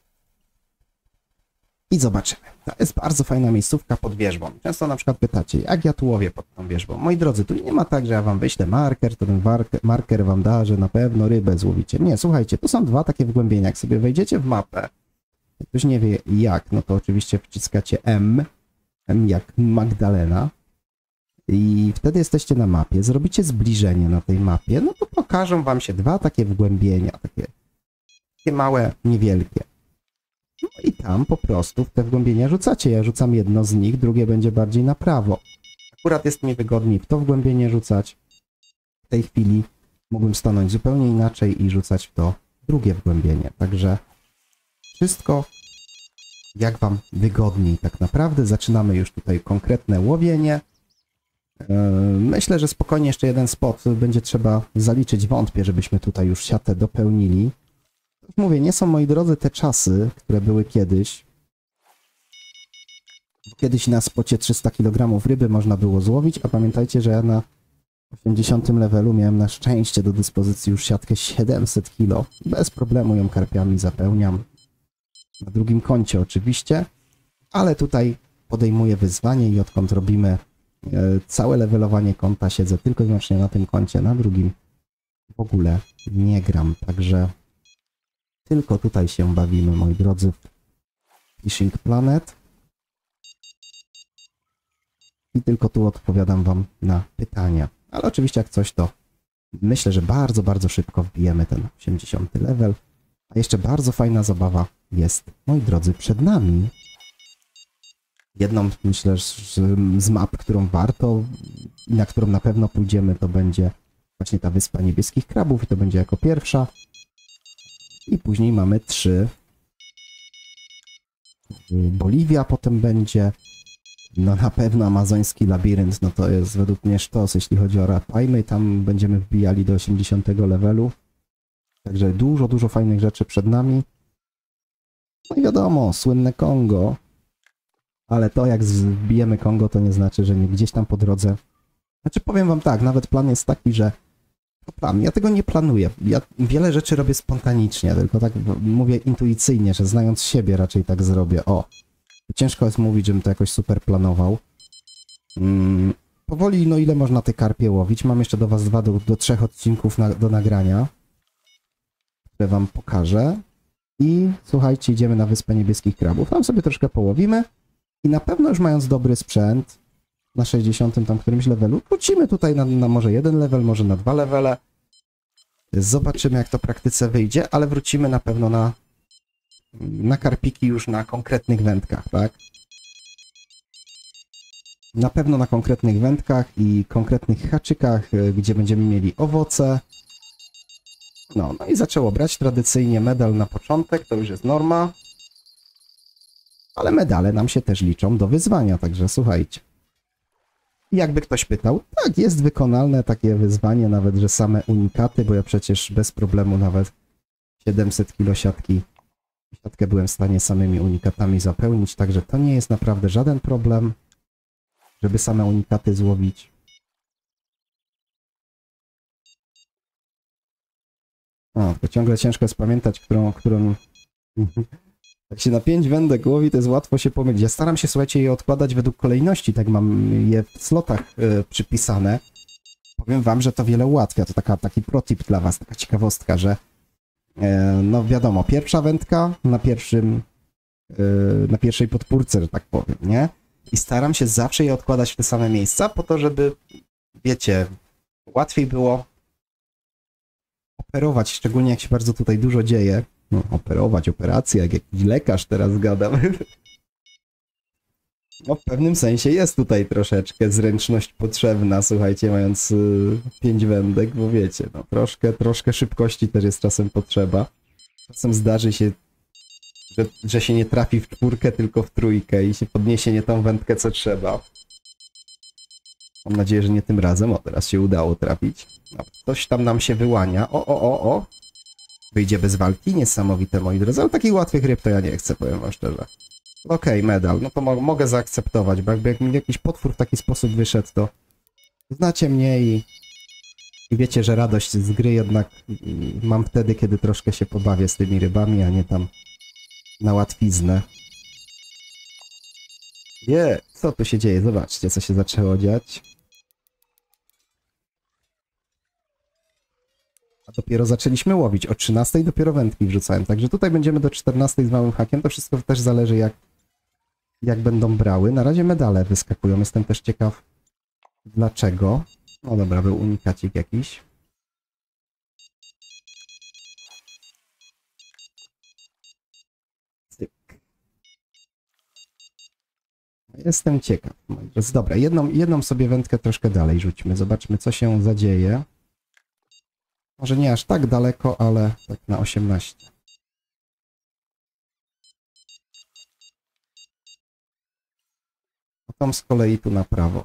I zobaczymy. To jest bardzo fajna miejscówka pod wierzbą. Często na przykład pytacie, jak ja tu łowię pod tą wierzbą. Moi drodzy, tu nie ma tak, że ja wam wyślę marker, to ten marker wam da, że na pewno rybę złowicie. Nie, słuchajcie, tu są dwa takie wgłębienia. Jak sobie wejdziecie w mapę, jak ktoś nie wie jak, no to oczywiście wciskacie M jak Magdalena i wtedy jesteście na mapie, zrobicie zbliżenie na tej mapie, no to pokażą wam się dwa takie wgłębienia, takie małe, niewielkie. No i tam po prostu w te wgłębienia rzucacie. Ja rzucam jedno z nich, drugie będzie bardziej na prawo. Akurat jest mi wygodniej w to wgłębienie rzucać. W tej chwili mógłbym stanąć zupełnie inaczej i rzucać w to drugie wgłębienie. Także wszystko jak wam wygodniej. Tak naprawdę zaczynamy już tutaj konkretne łowienie. Myślę, że spokojnie jeszcze jeden spot będzie trzeba zaliczyć. Wątpię, żebyśmy tutaj już siatę dopełnili. Mówię, nie są, moi drodzy, te czasy, które były kiedyś. Kiedyś na spocie 300 kg ryby można było złowić, a pamiętajcie, że ja na 80 levelu miałem na szczęście do dyspozycji już siatkę 700 kg. Bez problemu ją karpiami zapełniam. Na drugim koncie oczywiście, ale tutaj podejmuję wyzwanie i odkąd robimy całe levelowanie konta, siedzę tylko i wyłącznie na tym koncie, na drugim w ogóle nie gram, także tylko tutaj się bawimy, moi drodzy, w Fishing Planet. I tylko tu odpowiadam wam na pytania. Ale oczywiście jak coś, to myślę, że bardzo, bardzo szybko wbijemy ten 80 level. A jeszcze bardzo fajna zabawa jest, moi drodzy, przed nami. Jedną, myślę, z map, którą warto i na którą na pewno pójdziemy, to będzie właśnie ta Wyspa Niebieskich Krabów i to będzie jako pierwsza. I później mamy 3. Boliwia potem będzie. No na pewno Amazoński Labirynt, no to jest według mnie sztos, jeśli chodzi o rapajmy. Tam będziemy wbijali do 80 levelu. Także dużo, dużo fajnych rzeczy przed nami. No i wiadomo, słynne Kongo. Ale to jak wbijemy Kongo, to nie znaczy, że nie gdzieś tam po drodze. Znaczy powiem wam tak, nawet plan jest taki, że plan. Ja tego nie planuję. Ja wiele rzeczy robię spontanicznie, tylko tak mówię intuicyjnie, że znając siebie raczej tak zrobię. O, ciężko jest mówić, żebym to jakoś super planował. powoli, no ile można te karpie łowić. Mam jeszcze do was 2 do 3 odcinków do nagrania, które wam pokażę. I słuchajcie, idziemy na Wyspę Niebieskich Krabów. Tam sobie troszkę połowimy i na pewno już mając dobry sprzęt na 60 tam którymś levelu, wrócimy tutaj na może 1 level, może na 2 levele. Zobaczymy, jak to w praktyce wyjdzie, ale wrócimy na pewno na karpiki już na konkretnych wędkach, tak? Na pewno na konkretnych wędkach i konkretnych haczykach, gdzie będziemy mieli owoce. No i zaczęło brać tradycyjnie medal na początek, to już jest norma. Ale medale nam się też liczą do wyzwania, także słuchajcie. Jakby ktoś pytał, tak, jest wykonalne takie wyzwanie, nawet że same unikaty, bo ja przecież bez problemu nawet 700 kg siatkę byłem w stanie samymi unikatami zapełnić, także to nie jest naprawdę żaden problem, żeby same unikaty złowić. O, tylko ciągle ciężko jest pamiętać, którą... Jak się na 5 wędek łowi, to jest łatwo się pomylić. Ja staram się, słuchajcie, je odkładać według kolejności, tak mam je w slotach przypisane. Powiem wam, że to wiele ułatwia. To taki protip dla was, taka ciekawostka, że no wiadomo, pierwsza wędka na pierwszej podpórce, że tak powiem, nie? I staram się zawsze je odkładać w te same miejsca, po to, żeby, wiecie, łatwiej było operować, szczególnie jak się bardzo tutaj dużo dzieje. No, operować, operacja, jak jakiś lekarz teraz gadam. No, w pewnym sensie jest tutaj troszeczkę zręczność potrzebna, słuchajcie, mając 5 wędek, bo wiecie, no troszkę szybkości też jest czasem potrzeba. Czasem zdarzy się, że się nie trafi w 4, tylko w 3 i się podniesie nie tą wędkę, co trzeba. Mam nadzieję, że nie tym razem. O, teraz się udało trafić. No, coś tam nam się wyłania. O. Wyjdzie bez walki, niesamowite, moi drodzy, ale takich łatwych ryb to ja nie chcę, powiem wam szczerze. Okej, medal, no to mogę zaakceptować, bo jakby mi jakiś potwór w taki sposób wyszedł, to znacie mnie i wiecie, że radość z gry jednak mam wtedy, kiedy troszkę się pobawię z tymi rybami, a nie tam na łatwiznę. Co tu się dzieje? Zobaczcie, co się zaczęło dziać. A dopiero zaczęliśmy łowić. O 13 dopiero wędki wrzucałem. Także tutaj będziemy do 14 z małym hakiem. To wszystko też zależy, jak będą brały. Na razie medale wyskakują. Jestem też ciekaw, dlaczego. No dobra, był unikacik jakiś. Cyk. Jestem ciekaw. Dobra, jedną sobie wędkę troszkę dalej rzućmy. Zobaczmy, co się zadzieje. Może nie aż tak daleko, ale tak na 18. A tam z kolei tu na prawo.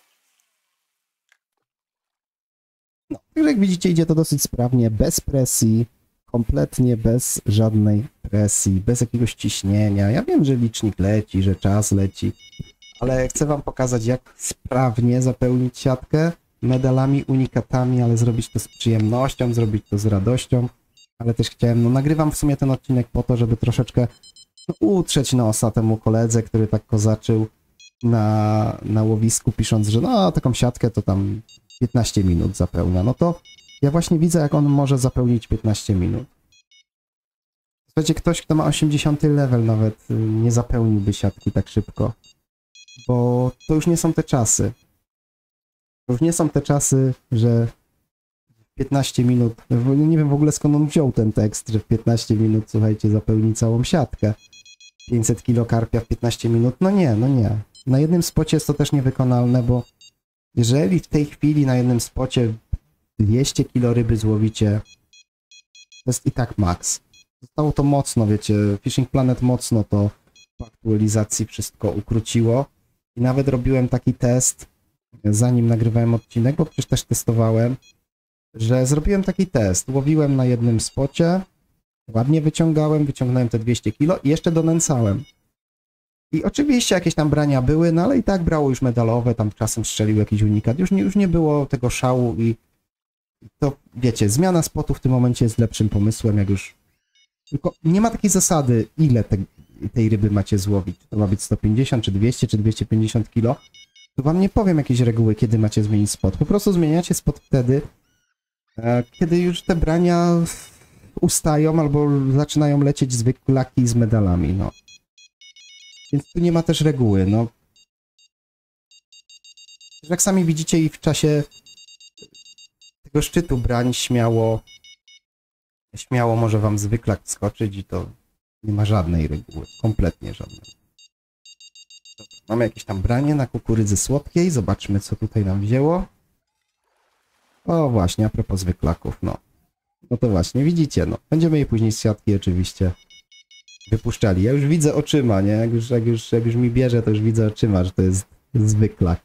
No, także jak widzicie, idzie to dosyć sprawnie, bez presji, kompletnie bez żadnej presji, bez jakiegoś ciśnienia. Ja wiem, że licznik leci, że czas leci, ale chcę wam pokazać, jak sprawnie zapełnić siatkę medalami, unikatami, ale zrobić to z przyjemnością, zrobić to z radością, ale też chciałem, no nagrywam w sumie ten odcinek po to, żeby troszeczkę utrzeć nosa temu koledze, który tak kozaczył na łowisku, pisząc, że no taką siatkę to tam 15 minut zapełnia. No to ja właśnie widzę, jak on może zapełnić 15 minut. Słuchajcie, ktoś, kto ma 80 level nawet nie zapełniłby siatki tak szybko, bo to już nie są te czasy. Już nie są te czasy, że w 15 minut, nie wiem w ogóle skąd on wziął ten tekst, że w 15 minut, słuchajcie, zapełni całą siatkę. 500 kilo karpia w 15 minut, no nie. Na jednym spocie jest to też niewykonalne, bo jeżeli w tej chwili na jednym spocie 200 kilo ryby złowicie, to jest i tak maks. Zostało to mocno, wiecie, Fishing Planet mocno to po aktualizacji wszystko ukróciło i nawet robiłem taki test, zanim nagrywałem odcinek, bo przecież też testowałem, że zrobiłem taki test. Łowiłem na jednym spocie, ładnie wyciągnąłem te 200 kg i jeszcze donęcałem. I oczywiście jakieś tam brania były, no ale i tak brało już medalowe, tam czasem strzelił jakiś unikat. Już nie było tego szału i to, wiecie, zmiana spotu w tym momencie jest lepszym pomysłem, jak już... Tylko nie ma takiej zasady, ile tej ryby macie złowić. Czy to ma być 150, czy 200, czy 250 kg. Tu wam nie powiem jakieś reguły, kiedy macie zmienić spot. Po prostu zmieniacie spot wtedy, kiedy już te brania ustają albo zaczynają lecieć zwyklaki z medalami, no. Więc tu nie ma też reguły, no. Jak sami widzicie i w czasie tego szczytu brań śmiało może wam zwyklak skoczyć i to nie ma żadnej reguły, kompletnie żadnej. Dobra, mamy jakieś tam branie na kukurydzy słodkiej, zobaczmy co tutaj nam wzięło. O właśnie, a propos zwyklaków, no. No to właśnie, widzicie, no. Będziemy jej później z siatki oczywiście wypuszczali. Ja już widzę oczyma, nie? Jak już mi bierze, to już widzę oczyma, że to jest zwyklak.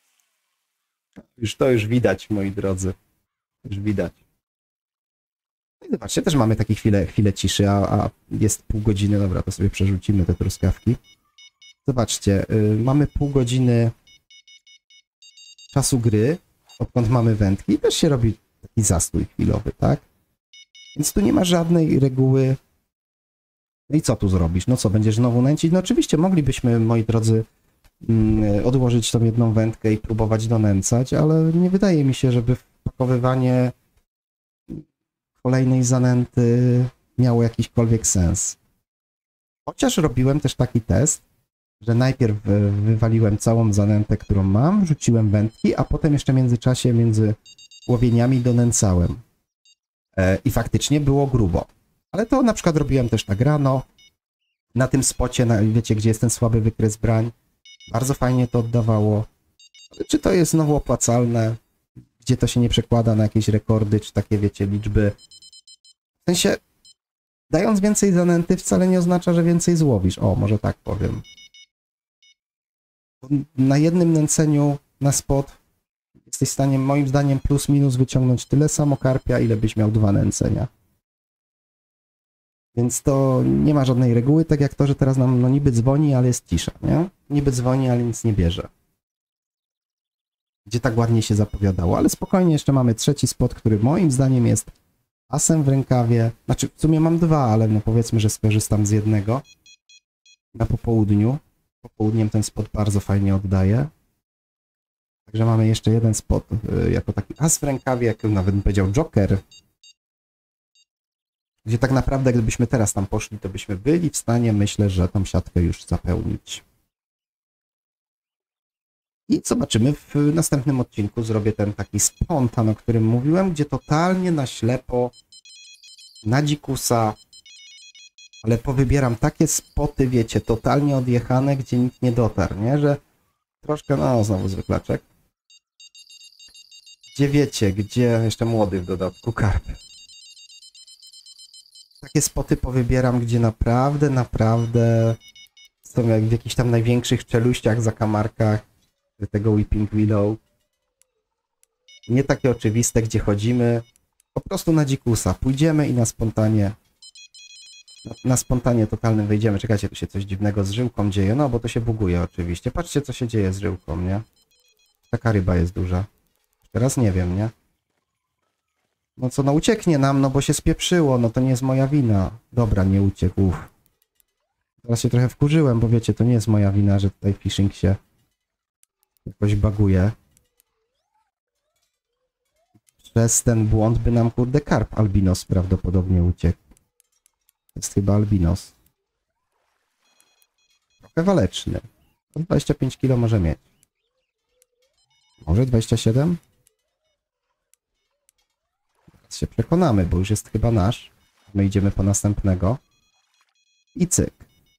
Już widać, moi drodzy. Już widać. No i zobaczcie, też mamy takie chwilę ciszy, a jest pół godziny. Dobra, to sobie przerzucimy te truskawki. Zobaczcie, mamy pół godziny czasu gry, odkąd mamy wędki i też się robi taki zastój chwilowy, tak? Więc tu nie ma żadnej reguły. No i co tu zrobisz? No co, będziesz znowu nęcić? No oczywiście moglibyśmy, moi drodzy, odłożyć tą jedną wędkę i próbować donęcać, ale nie wydaje mi się, żeby wpakowywanie kolejnej zanęty miało jakikolwiek sens. Chociaż robiłem też taki test, że najpierw wywaliłem całą zanętę, którą mam, wrzuciłem wędki, a potem jeszcze w międzyczasie między łowieniami donęcałem. I faktycznie było grubo. Ale to na przykład robiłem też tak rano, na tym spocie, wiecie, gdzie jest ten słaby wykres brań. Bardzo fajnie to oddawało. Ale czy to jest znowu opłacalne? Gdzie to się nie przekłada na jakieś rekordy, czy takie, wiecie, liczby? W sensie, dając więcej zanęty wcale nie oznacza, że więcej złowisz. O, może tak powiem. Na jednym nęceniu na spot jesteś w stanie, moim zdaniem, plus minus wyciągnąć tyle samo karpia, ile byś miał 2 nęcenia. Więc to nie ma żadnej reguły, tak jak to, że teraz nam no niby dzwoni, ale jest cisza, nie? Niby dzwoni, ale nic nie bierze. Gdzie tak ładnie się zapowiadało, ale spokojnie, jeszcze mamy trzeci spot, który moim zdaniem jest asem w rękawie. Znaczy, w sumie mam 2, ale no powiedzmy, że skorzystam z jednego na popołudniu. Popołudniem ten spot bardzo fajnie oddaje. Także mamy jeszcze jeden spot jako taki as w rękawie, jak nawet bym powiedział joker. Gdzie tak naprawdę, gdybyśmy teraz tam poszli, to byśmy byli w stanie, myślę, że tą siatkę już zapełnić. I zobaczymy w następnym odcinku. Zrobię ten taki spontan, o którym mówiłem, gdzie totalnie na ślepo, na dzikusa, ale powybieram takie spoty, wiecie, totalnie odjechane, gdzie nikt nie dotarł, nie? Że troszkę, no znowu zwyklaczek. Gdzie wiecie, gdzie jeszcze młody w dodatku karp. Takie spoty powybieram, gdzie naprawdę są jak w jakichś tam największych czeluściach, zakamarkach tego Weeping Willow. Nie takie oczywiste, gdzie chodzimy po prostu na dzikusa. Pójdziemy i na spontanie totalnym wyjdziemy. Czekajcie, tu się coś dziwnego z żyłką dzieje. No, bo to się buguje oczywiście. Patrzcie, co się dzieje z żyłką, nie? Taka ryba jest duża. Teraz nie wiem, nie? No co, no ucieknie nam, no bo się spieprzyło, no to nie jest moja wina. Dobra, nie uciekł, uff. Teraz się trochę wkurzyłem, bo wiecie, to nie jest moja wina, że tutaj fishing się jakoś baguje. Przez ten błąd by nam, kurde, karp albinos prawdopodobnie uciekł. To jest chyba albinos. Trochę waleczny. 25 kg może mieć. Może 27? Teraz się przekonamy, bo już jest chyba nasz. My idziemy po następnego. I cyk.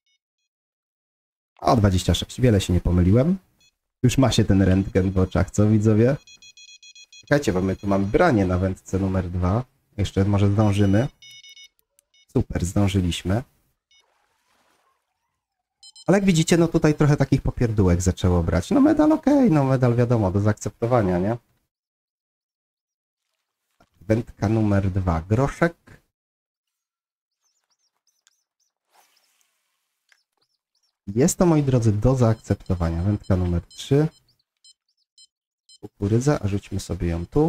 O, 26. Wiele się nie pomyliłem. Już ma się ten rentgen w oczach, co widzowie? Czekajcie, bo my tu mamy branie na wędce numer 2. Jeszcze może zdążymy. Super, zdążyliśmy. Ale jak widzicie, no tutaj trochę takich popierdółek zaczęło brać. No medal okej, no medal wiadomo, do zaakceptowania, nie? Wędka numer 2. Groszek. Jest to, moi drodzy, do zaakceptowania. Wędka numer 3. Kukurydza, a rzućmy sobie ją tu.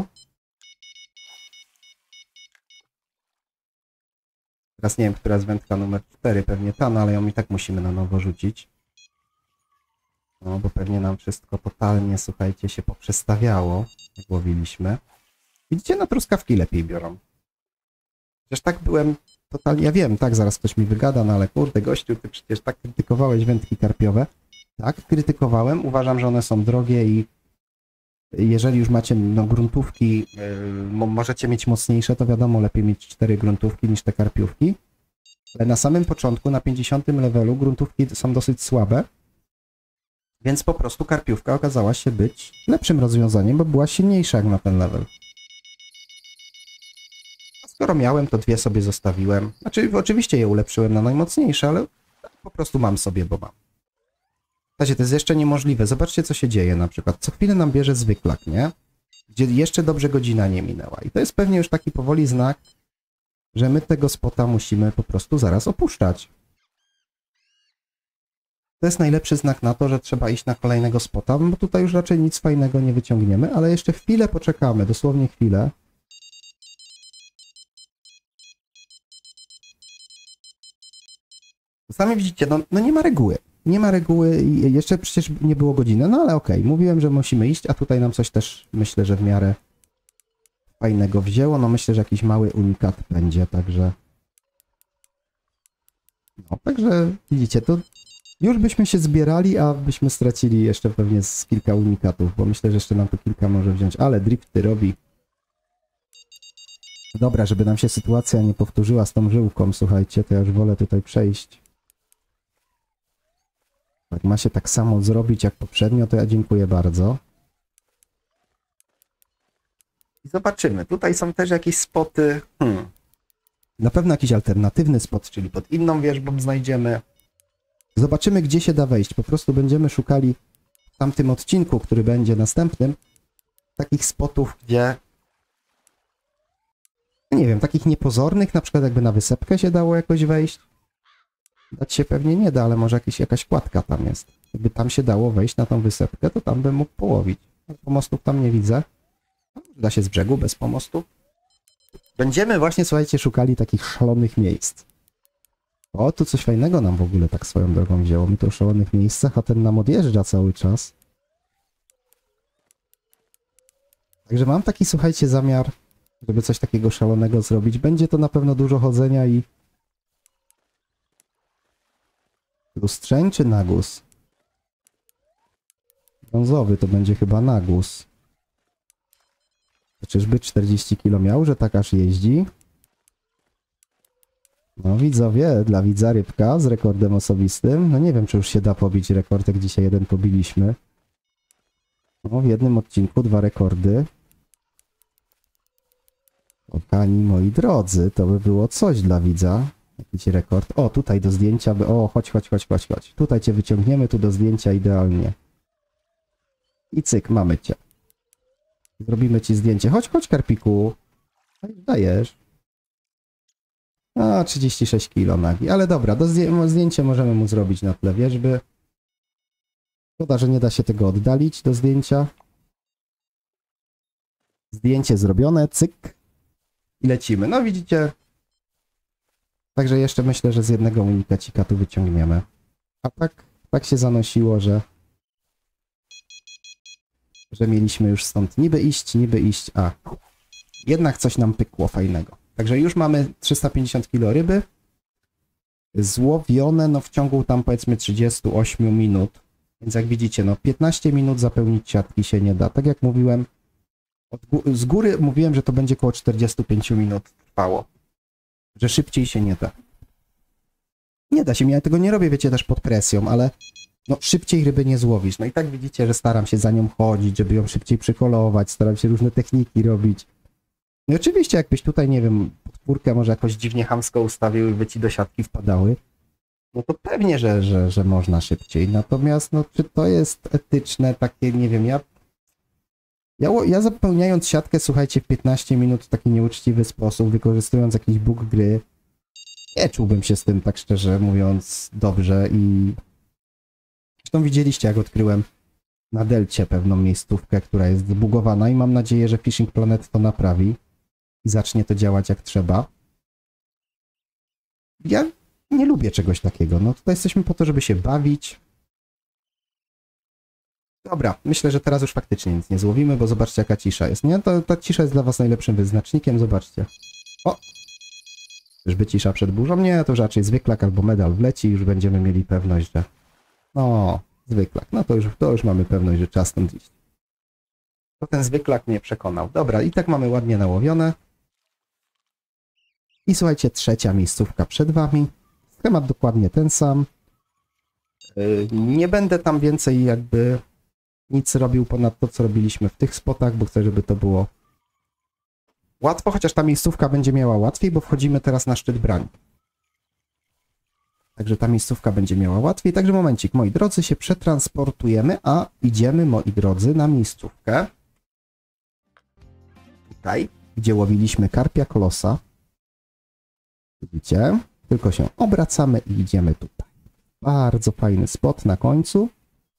Teraz nie wiem, która jest wędka numer 4, pewnie ta, no ale ją i tak musimy na nowo rzucić. No, bo pewnie nam wszystko totalnie, słuchajcie, się poprzestawiało, jak łowiliśmy. Widzicie, na truskawki lepiej biorą. Przecież tak byłem totalnie, ja wiem, tak, zaraz ktoś mi wygada, no ale kurde, gościu, ty przecież tak krytykowałeś wędki karpiowe. Tak, krytykowałem, uważam, że one są drogie i jeżeli już macie no, gruntówki, możecie mieć mocniejsze, to wiadomo, lepiej mieć 4 gruntówki niż te karpiówki. Ale na samym początku, na 50 levelu, gruntówki są dosyć słabe, więc po prostu karpiówka okazała się być lepszym rozwiązaniem, bo była silniejsza jak na ten level. A skoro miałem, to 2 sobie zostawiłem. Znaczy, oczywiście je ulepszyłem na najmocniejsze, ale po prostu mam sobie, bo mam. W razie to jest jeszcze niemożliwe. Zobaczcie, co się dzieje na przykład. Co chwilę nam bierze zwyklak, nie? Gdzie jeszcze dobrze godzina nie minęła. I to jest pewnie już taki powoli znak, że my tego spota musimy po prostu zaraz opuszczać. To jest najlepszy znak na to, że trzeba iść na kolejnego spota, bo tutaj już raczej nic fajnego nie wyciągniemy, ale jeszcze chwilę poczekamy, dosłownie chwilę. Sami widzicie, no nie ma reguły. Nie ma reguły i jeszcze przecież nie było godziny, no ale okej, mówiłem, że musimy iść, a tutaj nam coś też, myślę, że w miarę fajnego wzięło. No myślę, że jakiś mały unikat będzie, także... No, także widzicie, to już byśmy się zbierali, a byśmy stracili jeszcze pewnie z kilka unikatów, bo myślę, że jeszcze nam tu kilka może wziąć, ale drifty robi. Dobra, żeby nam się sytuacja nie powtórzyła z tą żyłką, słuchajcie, to ja już wolę tutaj przejść. Jak ma się tak samo zrobić jak poprzednio, to ja dziękuję bardzo. I zobaczymy. Tutaj są też jakieś spoty. Na pewno jakiś alternatywny spot, czyli pod inną wierzbą znajdziemy. Zobaczymy, gdzie się da wejść. Po prostu będziemy szukali w tamtym odcinku, który będzie następnym, takich spotów, gdzie... Nie wiem, takich niepozornych, na przykład jakby na wysepkę się dało jakoś wejść. Dać się pewnie nie da, ale może jakaś kładka tam jest. Gdyby tam się dało wejść na tą wysepkę, to tam bym mógł połowić. Pomostów tam nie widzę. Da się z brzegu bez pomostu. Będziemy właśnie, słuchajcie, szukali takich szalonych miejsc. O, tu coś fajnego nam w ogóle tak swoją drogą wzięło. My tu o szalonych miejscach, a ten nam odjeżdża cały czas. Także mam taki, słuchajcie, zamiar, żeby coś takiego szalonego zrobić. Będzie to na pewno dużo chodzenia i... Lustrzeń czy nagus? Brązowy to będzie chyba nagus. To czyżby 40 kg miał, że tak aż jeździ? No widzowie, dla widza rybka z rekordem osobistym. No nie wiem, czy już się da pobić rekord, jak dzisiaj jeden pobiliśmy. No w jednym odcinku 2 rekordy. Kochani moi drodzy, to by było coś dla widza. Jakiś rekord. O, tutaj do zdjęcia. O, chodź. Tutaj cię wyciągniemy, tu do zdjęcia idealnie. I cyk, mamy cię. Zrobimy ci zdjęcie. Chodź, karpiku. Dajesz. A, 36 kg nagi. Ale dobra, zdjęcie możemy mu zrobić na tle wierzby. Szkoda, że nie da się tego oddalić do zdjęcia. Zdjęcie zrobione, cyk. I lecimy. No widzicie. Także jeszcze myślę, że z jednego unikacika tu wyciągniemy. A tak się zanosiło, że mieliśmy już stąd niby iść, a jednak coś nam pykło fajnego. Także już mamy 350 kg ryby złowione no w ciągu tam powiedzmy 38 minut. Więc jak widzicie, no 15 minut zapełnić siatki się nie da. Tak jak mówiłem, z góry mówiłem, że to będzie około 45 minut trwało. Że szybciej się nie da. Nie da się, ja tego nie robię, wiecie, też pod presją, ale no szybciej ryby nie złowisz. No i tak widzicie, że staram się za nią chodzić, żeby ją szybciej przykolować, staram się różne techniki robić. No i oczywiście jakbyś tutaj, nie wiem, podpórkę może jakoś dziwnie chamsko ustawił i by ci do siatki wpadały, no to pewnie, że można szybciej. Natomiast no czy to jest etyczne, takie, nie wiem, ja zapełniając siatkę, słuchajcie, w 15 minut w taki nieuczciwy sposób, wykorzystując jakiś bóg gry, nie czułbym się z tym, tak szczerze mówiąc, dobrze i... Zresztą widzieliście, jak odkryłem na delcie pewną miejscówkę, która jest zbugowana i mam nadzieję, że Fishing Planet to naprawi i zacznie to działać jak trzeba. Ja nie lubię czegoś takiego. No tutaj jesteśmy po to, żeby się bawić. Dobra, myślę, że teraz już faktycznie nic nie złowimy, bo zobaczcie jaka cisza jest, nie? Ta cisza jest dla was najlepszym wyznacznikiem, zobaczcie. O! Czyżby cisza przed burzą? Nie, to raczej zwyklak albo medal wleci i już będziemy mieli pewność, że... No, zwyklak, no to już mamy pewność, że czas stąd iść. To ten zwyklak mnie przekonał. Dobra, i tak mamy ładnie nałowione. I słuchajcie, trzecia miejscówka przed wami. Schemat dokładnie ten sam. Nie będę tam więcej jakby nic robił ponad to, co robiliśmy w tych spotach, bo chcę, żeby to było łatwo, chociaż ta miejscówka będzie miała łatwiej, bo wchodzimy teraz na szczyt brani. Także ta miejscówka będzie miała łatwiej. Także momencik, moi drodzy, się przetransportujemy, a idziemy, moi drodzy, na miejscówkę. Tutaj, gdzie łowiliśmy karpia kolosa. Widzicie? Tylko się obracamy i idziemy tutaj. Bardzo fajny spot na końcu.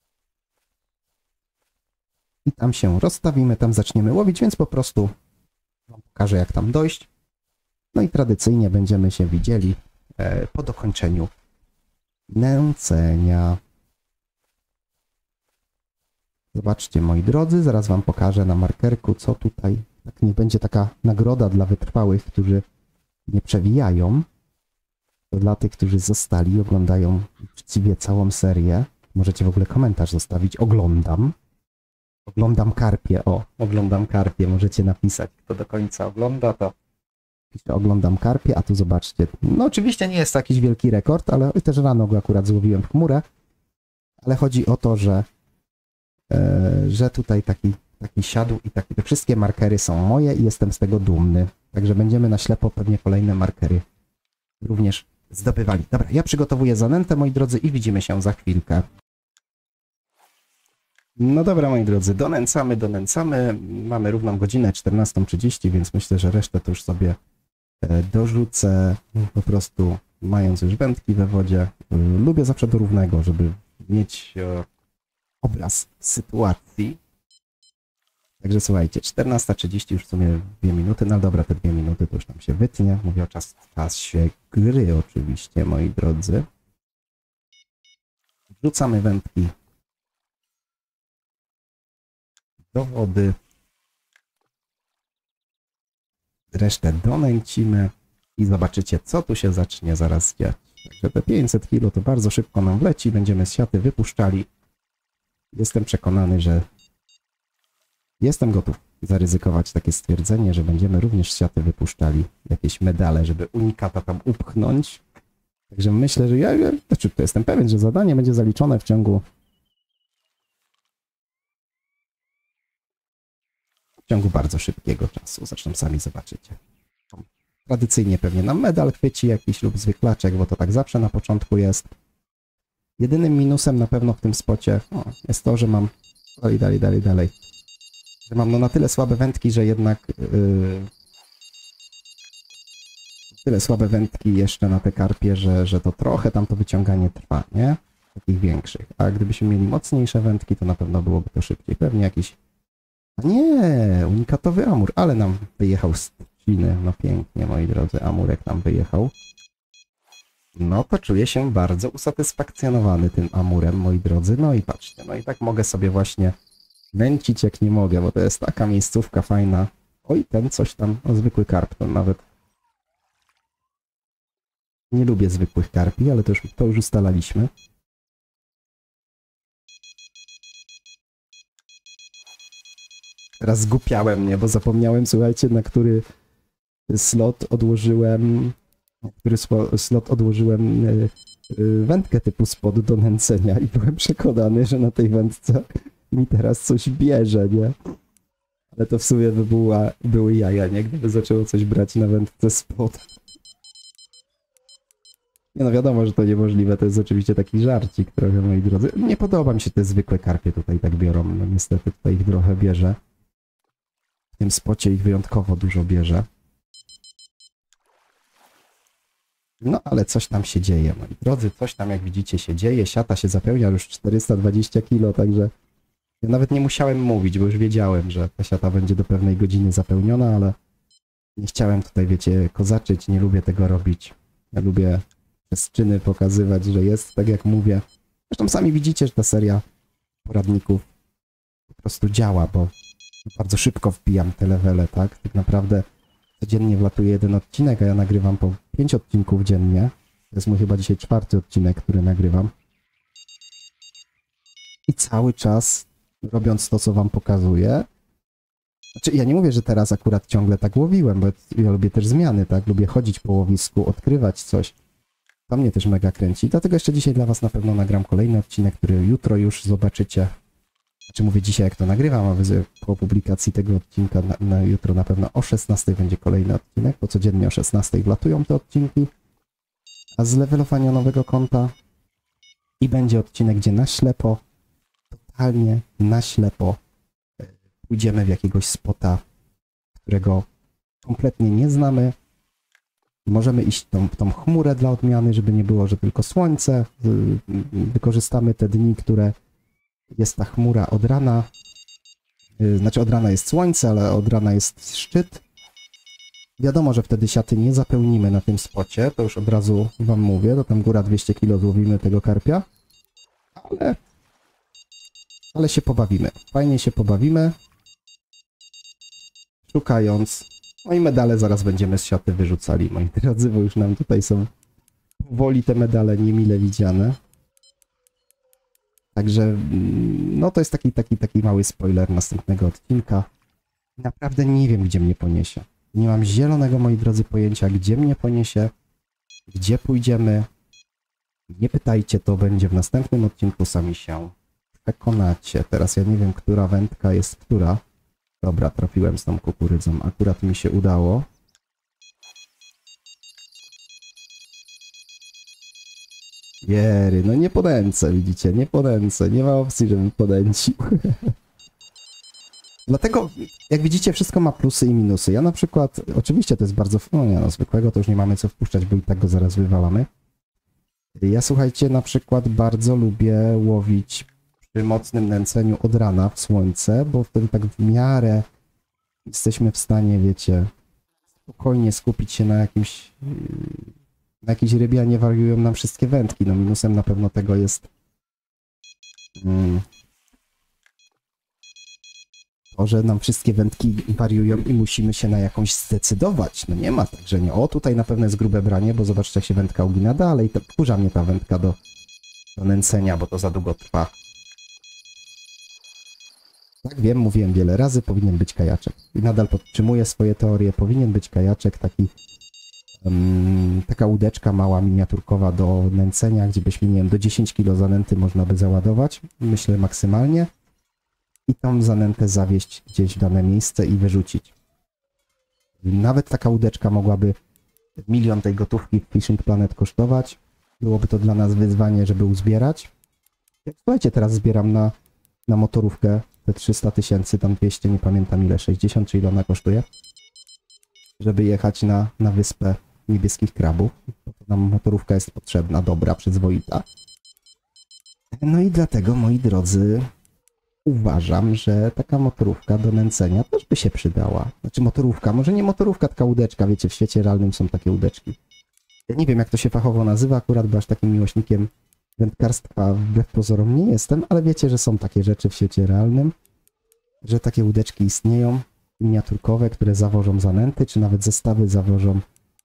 I tam się rozstawimy, tam zaczniemy łowić, więc po prostu wam pokażę, jak tam dojść. No i tradycyjnie będziemy się widzieli po dokończeniu nęcenia. Zobaczcie, moi drodzy, zaraz wam pokażę na markerku, co tutaj. Tak nie będzie taka nagroda dla wytrwałych, którzy nie przewijają. To dla tych, którzy zostali, oglądają uczciwie całą serię. Możecie w ogóle komentarz zostawić. Oglądam. Oglądam karpie. O, oglądam karpie. Możecie napisać, kto do końca ogląda, to pisze oglądam karpie, a tu zobaczcie. No oczywiście nie jest to jakiś wielki rekord, ale też rano go akurat złowiłem w chmurę. Ale chodzi o to, że tutaj taki siadł i te wszystkie markery są moje i jestem z tego dumny. Także będziemy na ślepo pewnie kolejne markery również zdobywali. Dobra, ja przygotowuję zanętę, moi drodzy, i widzimy się za chwilkę. No dobra, moi drodzy, donęcamy. Mamy równą godzinę 14:30, więc myślę, że resztę to już sobie dorzucę, po prostu mając już wędki we wodzie. Lubię zawsze do równego, żeby mieć obraz sytuacji. Także słuchajcie, 14:30 już w sumie 2 minuty, no dobra, te 2 minuty to już nam się wytnie. Mówię o czasie gry oczywiście, moi drodzy. Wrzucamy wędki do wody. Resztę donęcimy i zobaczycie, co tu się zacznie zaraz dziać. Także te 500 kg to bardzo szybko nam wleci, będziemy z siaty wypuszczali. Jestem przekonany, że jestem gotów zaryzykować takie stwierdzenie, że będziemy również z siaty wypuszczali jakieś medale, żeby unikata tam upchnąć. Także myślę, że to jestem pewien, że zadanie będzie zaliczone w ciągu bardzo szybkiego czasu. Zresztą sami zobaczycie. Tradycyjnie pewnie nam medal chwyci jakiś lub zwyklaczek, bo to tak zawsze na początku jest. Jedynym minusem na pewno w tym spocie jest to, że mam dalej. Że mam no na tyle słabe wędki, że jednak tyle słabe wędki jeszcze na te karpie, że to trochę tam to wyciąganie trwa, nie? Takich większych. A gdybyśmy mieli mocniejsze wędki, to na pewno byłoby to szybciej. Pewnie jakiś... A nie, unikatowy amur, ale nam wyjechał z trzciny. No pięknie, moi drodzy, amurek nam wyjechał. No to czuję się bardzo usatysfakcjonowany tym amurem, moi drodzy. No i patrzcie, no i tak mogę sobie właśnie męcić jak nie mogę, bo to jest taka miejscówka fajna. Oj, ten coś tam, zwykły karp, to nawet nie lubię zwykłych karpi, ale to już ustalaliśmy. Teraz zgłupiałem mnie, bo zapomniałem, słuchajcie, na który slot odłożyłem wędkę typu spod do nęcenia i byłem przekonany, że na tej wędce mi teraz coś bierze, nie? Ale to w sumie były jaja, nie? Gdyby zaczęło coś brać na wędce spod. Nie no, wiadomo, że to niemożliwe, to jest oczywiście taki żarcik trochę, moi drodzy. Nie podoba mi się te zwykłe karpie tutaj tak biorą, no niestety tutaj ich trochę bierze. W tym spocie ich wyjątkowo dużo bierze. No ale coś tam się dzieje, moi drodzy, coś tam jak widzicie się dzieje, siata się zapełnia już 420 kg, także ja nawet nie musiałem mówić, bo już wiedziałem, że ta siata będzie do pewnej godziny zapełniona, ale nie chciałem tutaj, wiecie, kozaczyć, nie lubię tego robić. Ja lubię przez czyny pokazywać, że jest tak jak mówię. Zresztą sami widzicie, że ta seria poradników prostu działa, bo bardzo szybko wbijam te levele, tak? Tak naprawdę codziennie wlatuje jeden odcinek, a ja nagrywam po 5 odcinków dziennie. To jest mój chyba dzisiaj 4. odcinek, który nagrywam. I cały czas robiąc to, co wam pokazuję. Znaczy, ja nie mówię, że teraz akurat ciągle tak łowiłem, bo ja lubię też zmiany, tak? Lubię chodzić po łowisku, odkrywać coś. To mnie też mega kręci. Dlatego jeszcze dzisiaj dla was na pewno nagram kolejny odcinek, który jutro już zobaczycie. Znaczy mówię dzisiaj, jak to nagrywam, a wy po publikacji tego odcinka na jutro na pewno o 16 będzie kolejny odcinek, bo codziennie o 16 wlatują te odcinki. A z levelowania nowego konta i będzie odcinek, gdzie na ślepo, totalnie na ślepo pójdziemy w jakiegoś spota, którego kompletnie nie znamy. Możemy iść w tą chmurę dla odmiany, żeby nie było, że tylko słońce. Wykorzystamy te dni, które jest ta chmura od rana. Znaczy od rana jest słońce, ale od rana jest szczyt. Wiadomo, że wtedy siaty nie zapełnimy na tym spocie, to już od razu wam mówię, to tam góra 200 kg złowimy tego karpia. Ale się pobawimy. Fajnie się pobawimy. Szukając. No i medale zaraz będziemy z siaty wyrzucali, moi drodzy, bo już nam tutaj są powoli te medale niemile widziane. Także, no to jest taki mały spoiler następnego odcinka. Naprawdę nie wiem, gdzie mnie poniesie. Nie mam zielonego, moi drodzy, pojęcia, gdzie mnie poniesie, gdzie pójdziemy. Nie pytajcie, to będzie w następnym odcinku, sami się przekonacie. Teraz ja nie wiem, która wędka jest która. Dobra, trafiłem z tą kukurydzą. Akurat mi się udało. Jery, no nie podęcę, widzicie, nie podęcę. Nie ma opcji, żebym podęcił. Dlatego, jak widzicie, wszystko ma plusy i minusy. Ja na przykład, oczywiście to jest bardzo... No nie no, zwykłego to już nie mamy co wpuszczać, bo i tak go zaraz wywalamy. Ja, słuchajcie, na przykład bardzo lubię łowić przy mocnym nęceniu od rana w słońce, bo wtedy tak w miarę jesteśmy w stanie, wiecie, spokojnie skupić się na jakiejś rybie, a nie wariują nam wszystkie wędki. No minusem na pewno tego jest to, że nam wszystkie wędki wariują i musimy się na jakąś zdecydować. No nie ma tak, że nie. O, tutaj na pewno jest grube branie, bo zobaczcie, jak się wędka ugina dalej. To wkurza mnie ta wędka do nęcenia, bo to za długo trwa. Tak wiem, mówiłem wiele razy, powinien być kajaczek. I nadal podtrzymuję swoje teorie. Powinien być kajaczek, taka łódeczka mała, miniaturkowa do nęcenia, gdzie byśmy, nie wiem, do 10 kg zanęty można by załadować. Myślę maksymalnie. I tą zanętę zawieźć gdzieś w dane miejsce i wyrzucić. Nawet taka łódeczka mogłaby 1 milion tej gotówki w Fishing Planet kosztować. Byłoby to dla nas wyzwanie, żeby uzbierać. Jak słuchajcie, teraz zbieram na motorówkę te 300 000, tam 200, nie pamiętam ile, 60 czy ile ona kosztuje, żeby jechać na wyspę niebieskich krabów. To nam motorówka jest potrzebna, dobra, przyzwoita. No i dlatego, moi drodzy, uważam, że taka motorówka do nęcenia też by się przydała. Znaczy motorówka, może nie motorówka, taka łódeczka, wiecie, w świecie realnym są takie łódeczki. Ja nie wiem, jak to się fachowo nazywa, akurat bo aż takim miłośnikiem wędkarstwa wbrew pozorom nie jestem, ale wiecie, że są takie rzeczy w świecie realnym, że takie łódeczki istnieją, miniaturkowe, które zawożą zanęty, czy nawet zestawy zawożą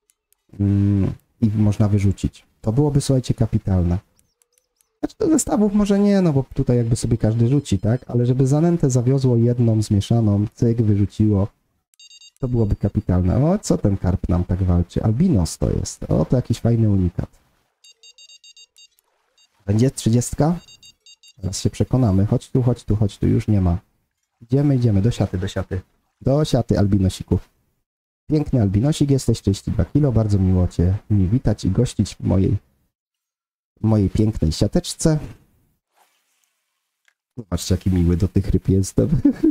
i można wyrzucić. To byłoby, słuchajcie, kapitalne. Znaczy do zestawów może nie, no bo tutaj jakby sobie każdy rzuci, tak? Ale żeby zanętę zawiozło jedną zmieszaną, cyk, wyrzuciło, to byłoby kapitalne. O, co ten karp nam tak walczy? Albinos to jest. O, to jakiś fajny unikat. Będzie 30? Teraz się przekonamy. Chodź tu, chodź tu, chodź tu. Już nie ma. Idziemy. Do siaty, do siaty. Do siaty, albinosiku. Piękny albinosik jesteś, 42 kg. Bardzo miło cię witać i gościć w mojej pięknej siateczce. Zobaczcie, jaki miły do tych ryb jestem.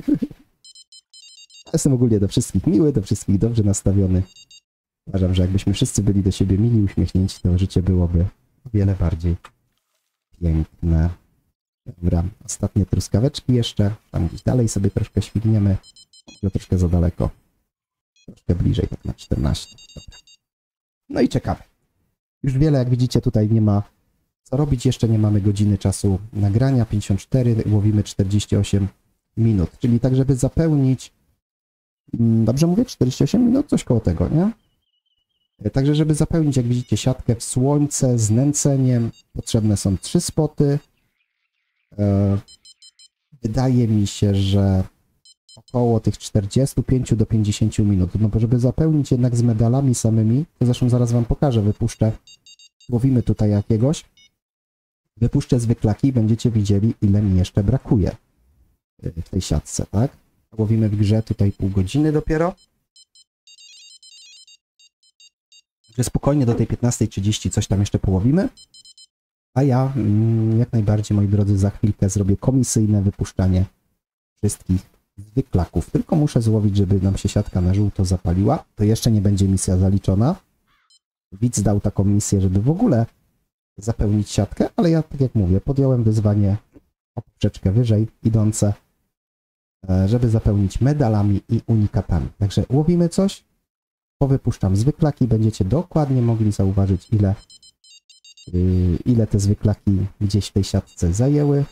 Jestem ogólnie do wszystkich miły, do wszystkich dobrze nastawiony. Uważam, że jakbyśmy wszyscy byli do siebie mili, uśmiechnięci, to życie byłoby o wiele bardziej piękne. Dobra, ostatnie truskaweczki jeszcze. Tam gdzieś dalej sobie troszkę świgniemy. Może troszkę za daleko. Troszkę bliżej, tak na 14. Dobra. No i czekamy. Już wiele, jak widzicie, tutaj nie ma co robić. Jeszcze nie mamy godziny czasu nagrania. 54, łowimy 48 minut, czyli tak, żeby zapełnić, dobrze mówię, 48 minut, coś koło tego, nie? Także, żeby zapełnić, jak widzicie, siatkę w słońce z nęceniem, potrzebne są 3 spoty. Wydaje mi się, że około tych 45 do 50 minut. No bo żeby zapełnić jednak z medalami samymi, to zresztą zaraz wam pokażę, wypuszczę, łowimy tutaj jakiegoś, wypuszczę zwyklaki i będziecie widzieli, ile mi jeszcze brakuje w tej siatce, tak? Łowimy w grze tutaj pół godziny dopiero. Także spokojnie do tej 15:30 coś tam jeszcze połowimy. A ja jak najbardziej, moi drodzy, za chwilkę zrobię komisyjne wypuszczanie wszystkich zwyklaków. Tylko muszę złowić, żeby nam się siatka na żółto zapaliła. To jeszcze nie będzie misja zaliczona. Widz dał taką misję, żeby w ogóle zapełnić siatkę, ale ja, tak jak mówię, podjąłem wyzwanie o poprzeczkę wyżej idące, żeby zapełnić medalami i unikatami. Także łowimy coś, powypuszczam zwyklaki, będziecie dokładnie mogli zauważyć, ile te zwyklaki gdzieś w tej siatce zajęły.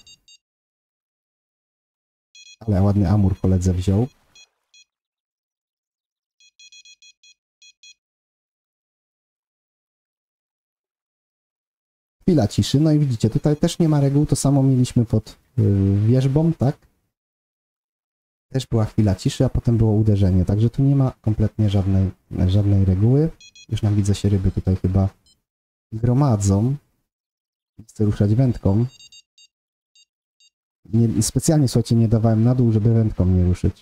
Ale ładny amur koledze wziął. Chwila ciszy, no i widzicie, tutaj też nie ma reguł, to samo mieliśmy pod wierzbą, tak? Też była chwila ciszy, a potem było uderzenie, także tu nie ma kompletnie żadnej reguły. Już nam widzę się ryby tutaj chyba gromadzą. Chcę ruszać wędką. Specjalnie, słuchajcie, nie dawałem na dół, żeby wędką nie ruszyć.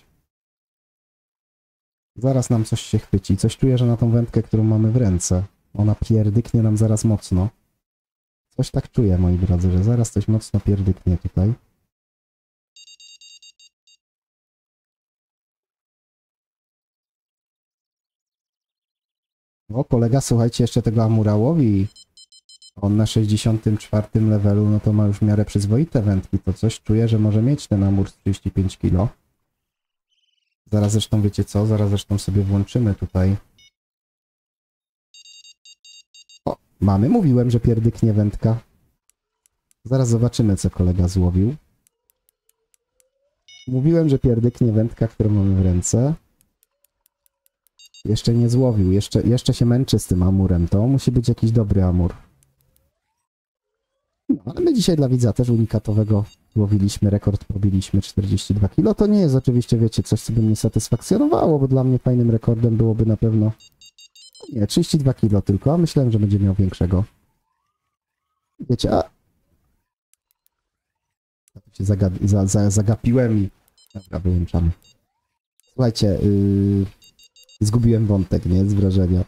Zaraz nam coś się chwyci. Coś czuję, że na tą wędkę, którą mamy w ręce, ona pierdyknie nam zaraz mocno. Coś tak czuję, moi drodzy, że zaraz coś mocno pierdyknie tutaj. O, kolega, słuchajcie, jeszcze tego amura łowi. On na 64 levelu, no to ma już w miarę przyzwoite wędki. To coś czuję, że może mieć ten amur z 35 kg. Zaraz zresztą, wiecie co? Zaraz zresztą sobie włączymy tutaj. O, mamy. Mówiłem, że pierdyknie wędka. Zaraz zobaczymy, co kolega złowił. Mówiłem, że pierdyknie wędka, którą mamy w ręce. Jeszcze nie złowił. Jeszcze się męczy z tym amurem. To musi być jakiś dobry amur. No, ale my dzisiaj dla widza też unikatowego łowiliśmy, rekord pobiliśmy 42 kg. To nie jest oczywiście, wiecie, coś, co by mnie satysfakcjonowało, bo dla mnie fajnym rekordem byłoby na pewno... Nie, 32 kg tylko, a myślałem, że będzie miał większego. Wiecie, a... się zagapiłem i... Dobra, wyłączamy. Słuchajcie, zgubiłem wątek, nie? Z wrażenia.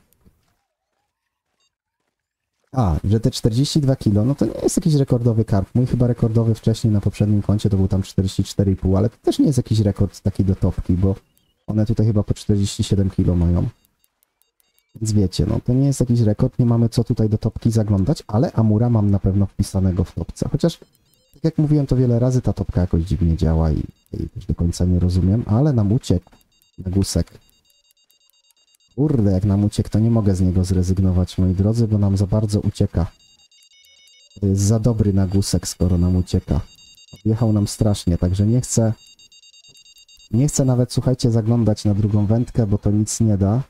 A, że te 42 kg, no to nie jest jakiś rekordowy karp. Mój chyba rekordowy wcześniej na poprzednim koncie to był tam 44,5, ale to też nie jest jakiś rekord taki do topki, bo one tutaj chyba po 47 kg mają. Więc wiecie, no to nie jest jakiś rekord, nie mamy co tutaj do topki zaglądać, ale amura mam na pewno wpisanego w topce. Chociaż, tak jak mówiłem to wiele razy, ta topka jakoś dziwnie działa i też do końca nie rozumiem, ale nam uciekł na gusek. Kurde, jak nam uciekł, to nie mogę z niego zrezygnować, moi drodzy, bo nam za bardzo ucieka. To jest za dobry nagłusek, skoro nam ucieka. Odjechał nam strasznie, także nie chcę... Nie chcę nawet, słuchajcie, zaglądać na drugą wędkę, bo to nic nie da.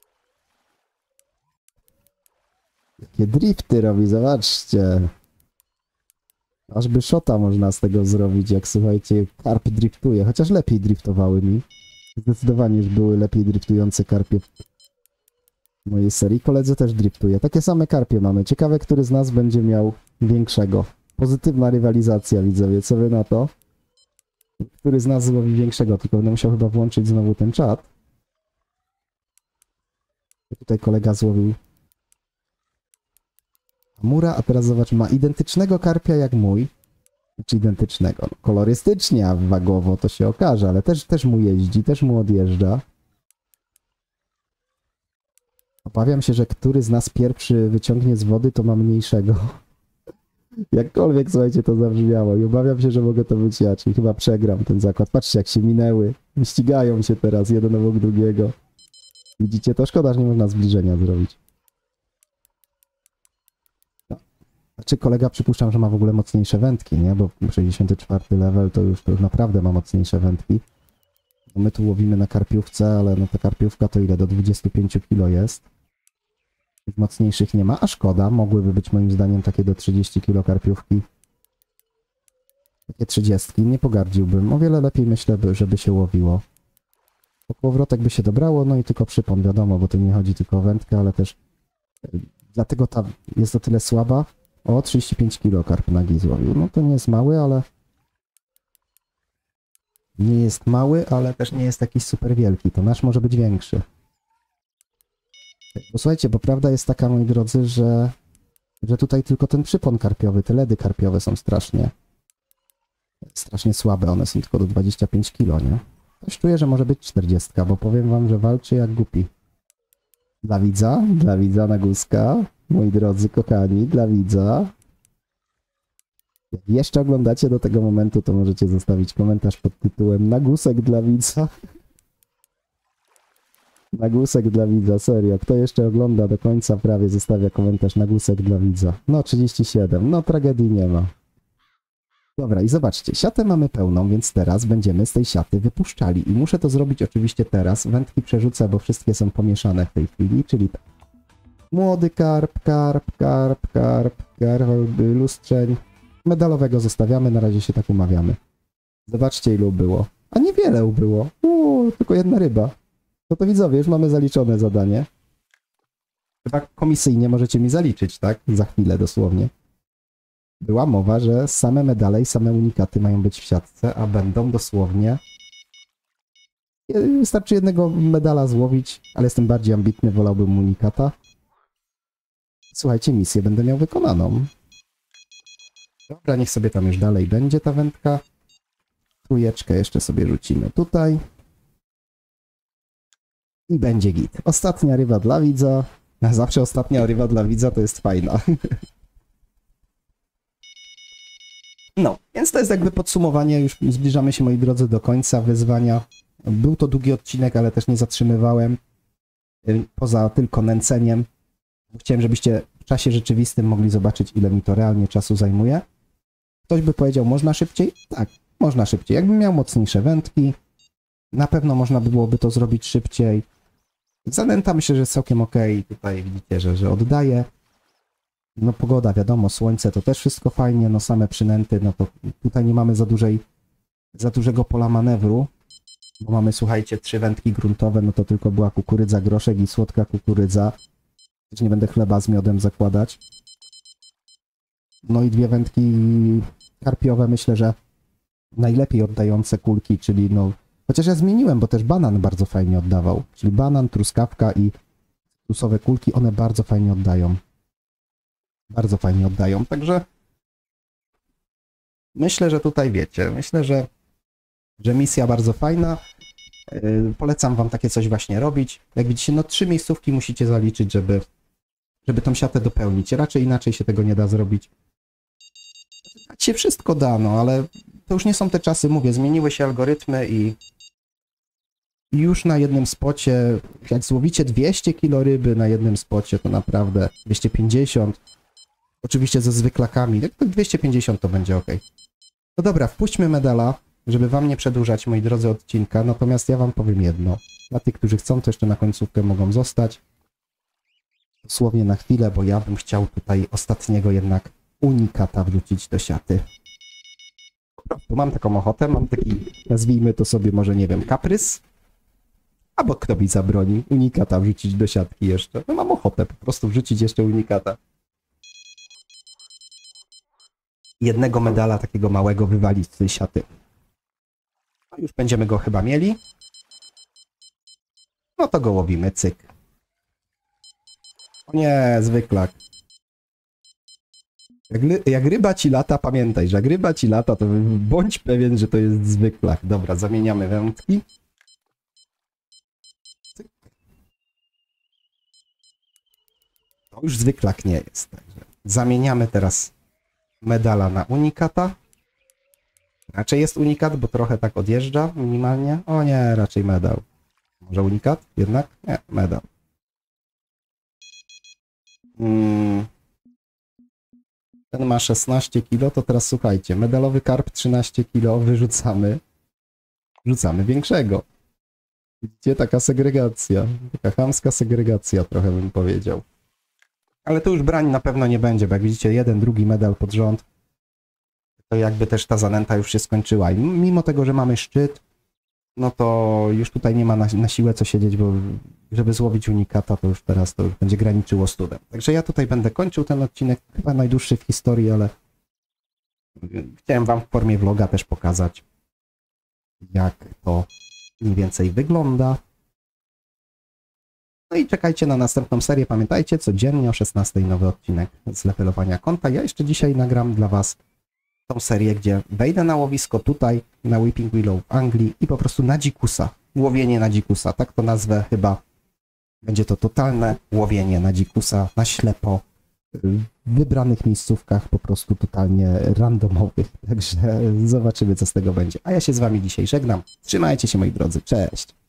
Jakie drifty robi, zobaczcie. Ażby shota można z tego zrobić, jak, słuchajcie, karp driftuje. Chociaż lepiej driftowały mi. Zdecydowanie już były lepiej driftujące karpie w mojej serii. Koledzy też driftuje. Takie same karpie mamy. Ciekawe, który z nas będzie miał większego. Pozytywna rywalizacja, widzowie. Co wy na to? Który z nas złowi większego? Tylko będę musiał chyba włączyć znowu ten czat. Tutaj kolega złowił amura, a teraz zobacz, ma identycznego karpia jak mój. Czy identycznego. No, kolorystycznie, a wagowo to się okaże, ale też mu jeździ, też mu odjeżdża. Obawiam się, że który z nas pierwszy wyciągnie z wody, to ma mniejszego. Jakkolwiek, słuchajcie, to zabrzmiało. I obawiam się, że mogę to być ja, czyli chyba przegram ten zakład. Patrzcie, jak się minęły. Ścigają się teraz, jeden obok drugiego. Widzicie, to szkoda, że nie można zbliżenia zrobić. No. Znaczy kolega przypuszczam, że ma w ogóle mocniejsze wędki, nie? Bo 64 level to już naprawdę ma mocniejsze wędki. Bo my tu łowimy na karpiówce, ale no ta karpiówka to ile? Do 25 kg jest. Tych mocniejszych nie ma, a szkoda. Mogłyby być moim zdaniem takie do 30 kg karpiówki. Takie 30. Nie pogardziłbym. O wiele lepiej myślę, żeby się łowiło. Kołowrotek by się dobrało, no i tylko przypon, wiadomo, bo tu nie chodzi tylko o wędkę, ale też dlatego ta jest o tyle słaba. O, 35 kg karp nagi złowił. No to nie jest mały, ale... Nie jest mały, ale też nie jest jakiś super wielki. To nasz może być większy. Posłuchajcie, bo prawda jest taka, moi drodzy, że tutaj tylko ten przypon karpiowy, te ledy karpiowe są strasznie słabe. One są tylko do 25 kg, nie? Też czuję, że może być 40, bo powiem wam, że walczy jak głupi. Dla widza na guzka. Moi drodzy kochani, dla widza. Jak jeszcze oglądacie do tego momentu, to możecie zostawić komentarz pod tytułem Nagusek dla widza. Nagusek dla widza, serio. Kto jeszcze ogląda do końca prawie zostawia komentarz Nagusek dla widza. No 37, no tragedii nie ma. Dobra i zobaczcie, siatę mamy pełną, więc teraz będziemy z tej siaty wypuszczali. I muszę to zrobić oczywiście teraz. Wędki przerzucę, bo wszystkie są pomieszane w tej chwili, czyli tak. Młody karp, lustrzeń. Medalowego zostawiamy, na razie się tak umawiamy. Zobaczcie ilu było. A niewiele ubyło. Tylko jedna ryba. To widzowie, już mamy zaliczone zadanie. Chyba komisyjnie możecie mi zaliczyć, tak? Za chwilę dosłownie. Była mowa, że same medale i same unikaty mają być w siatce, a będą dosłownie... Wystarczy jednego medala złowić, ale jestem bardziej ambitny, wolałbym unikata. Słuchajcie, misję będę miał wykonaną. Dobra, niech sobie tam już dalej będzie ta wędka. Trójeczkę jeszcze sobie rzucimy tutaj. I będzie git. Ostatnia ryba dla widza. Zawsze ostatnia ryba dla widza to jest fajna. No, więc to jest jakby podsumowanie. Już zbliżamy się, moi drodzy, do końca wyzwania. Był to długi odcinek, ale też nie zatrzymywałem. Poza tylko nęceniem. Chciałem, żebyście w czasie rzeczywistym mogli zobaczyć, ile mi to realnie czasu zajmuje. Ktoś by powiedział, można szybciej? Tak, można szybciej. Jakbym miał mocniejsze wędki, na pewno można by byłoby to zrobić szybciej. Zanęta myślę, że jest całkiem ok. Tutaj widzicie, że oddaje. No pogoda, wiadomo, słońce to też wszystko fajnie, no same przynęty, no to tutaj nie mamy za dużego pola manewru, bo mamy, słuchajcie, 3 wędki gruntowe, no to tylko była kukurydza, groszek i słodka kukurydza. Też nie będę chleba z miodem zakładać. No i 2 wędki karpiowe, myślę, że najlepiej oddające kulki, czyli no... Chociaż ja zmieniłem, bo też banan bardzo fajnie oddawał. Czyli banan, truskawka i cytrusowe kulki, one bardzo fajnie oddają. Bardzo fajnie oddają, także... Myślę, że tutaj wiecie, myślę, że misja bardzo fajna. Polecam wam takie coś właśnie robić. Jak widzicie, no 3 miejscówki musicie zaliczyć, żeby tą siatę dopełnić. Raczej inaczej się tego nie da zrobić. Tak się wszystko da, no ale to już nie są te czasy, mówię, zmieniły się algorytmy i już na jednym spocie, jak złowicie 200 kg ryby na jednym spocie, to naprawdę 250, oczywiście ze zwyklakami, jak 250 to będzie ok. No dobra, wpuśćmy medala, żeby wam nie przedłużać, moi drodzy, odcinka, natomiast ja wam powiem jedno. Dla tych, którzy chcą, to jeszcze na końcówkę mogą zostać. Dosłownie na chwilę, bo ja bym chciał tutaj ostatniego jednak unikata wrzucić do siaty. Bo mam taką ochotę, mam taki, nazwijmy to sobie może, nie wiem, kaprys. Albo kto mi zabroni unikata wrzucić do siatki jeszcze. No mam ochotę po prostu wrzucić jeszcze unikata. Jednego medala takiego małego wywalić z tej siaty. No już będziemy go chyba mieli. No to go łowimy, cyk. O nie, zwyklak. Jak ryba ci lata, pamiętaj, że jak ryba ci lata, to bądź pewien, że to jest zwyklak. Dobra, zamieniamy wędki. Cyk. To już zwyklak nie jest. Także zamieniamy teraz medala na unikata. Raczej jest unikat, bo trochę tak odjeżdża minimalnie. O nie, raczej medal. Może unikat? Jednak? Nie, medal. ten ma 16 kg, to teraz słuchajcie, medalowy karp 13 kg, wyrzucamy, rzucamy większego. Widzicie, taka segregacja, taka chamska segregacja trochę bym powiedział. Ale to już brań na pewno nie będzie, bo jak widzicie, jeden, drugi medal pod rząd, to jakby też ta zanęta już się skończyła. I mimo tego, że mamy szczyt, no to już tutaj nie ma na siłę co siedzieć, bo żeby złowić unikata, to już teraz to już będzie graniczyło studem. Także ja tutaj będę kończył ten odcinek, chyba najdłuższy w historii, ale chciałem wam w formie vloga też pokazać, jak to mniej więcej wygląda. No i czekajcie na następną serię. Pamiętajcie, codziennie o 16 nowy odcinek z levelowania konta. Ja jeszcze dzisiaj nagram dla was tą serię, gdzie wejdę na łowisko tutaj, na Weeping Willow w Anglii i po prostu na dzikusa. Łowienie na dzikusa, tak to nazwę chyba. Będzie to totalne łowienie na dzikusa, na ślepo, w wybranych miejscówkach, po prostu totalnie randomowych. Także zobaczymy, co z tego będzie. A ja się z wami dzisiaj żegnam. Trzymajcie się, moi drodzy. Cześć!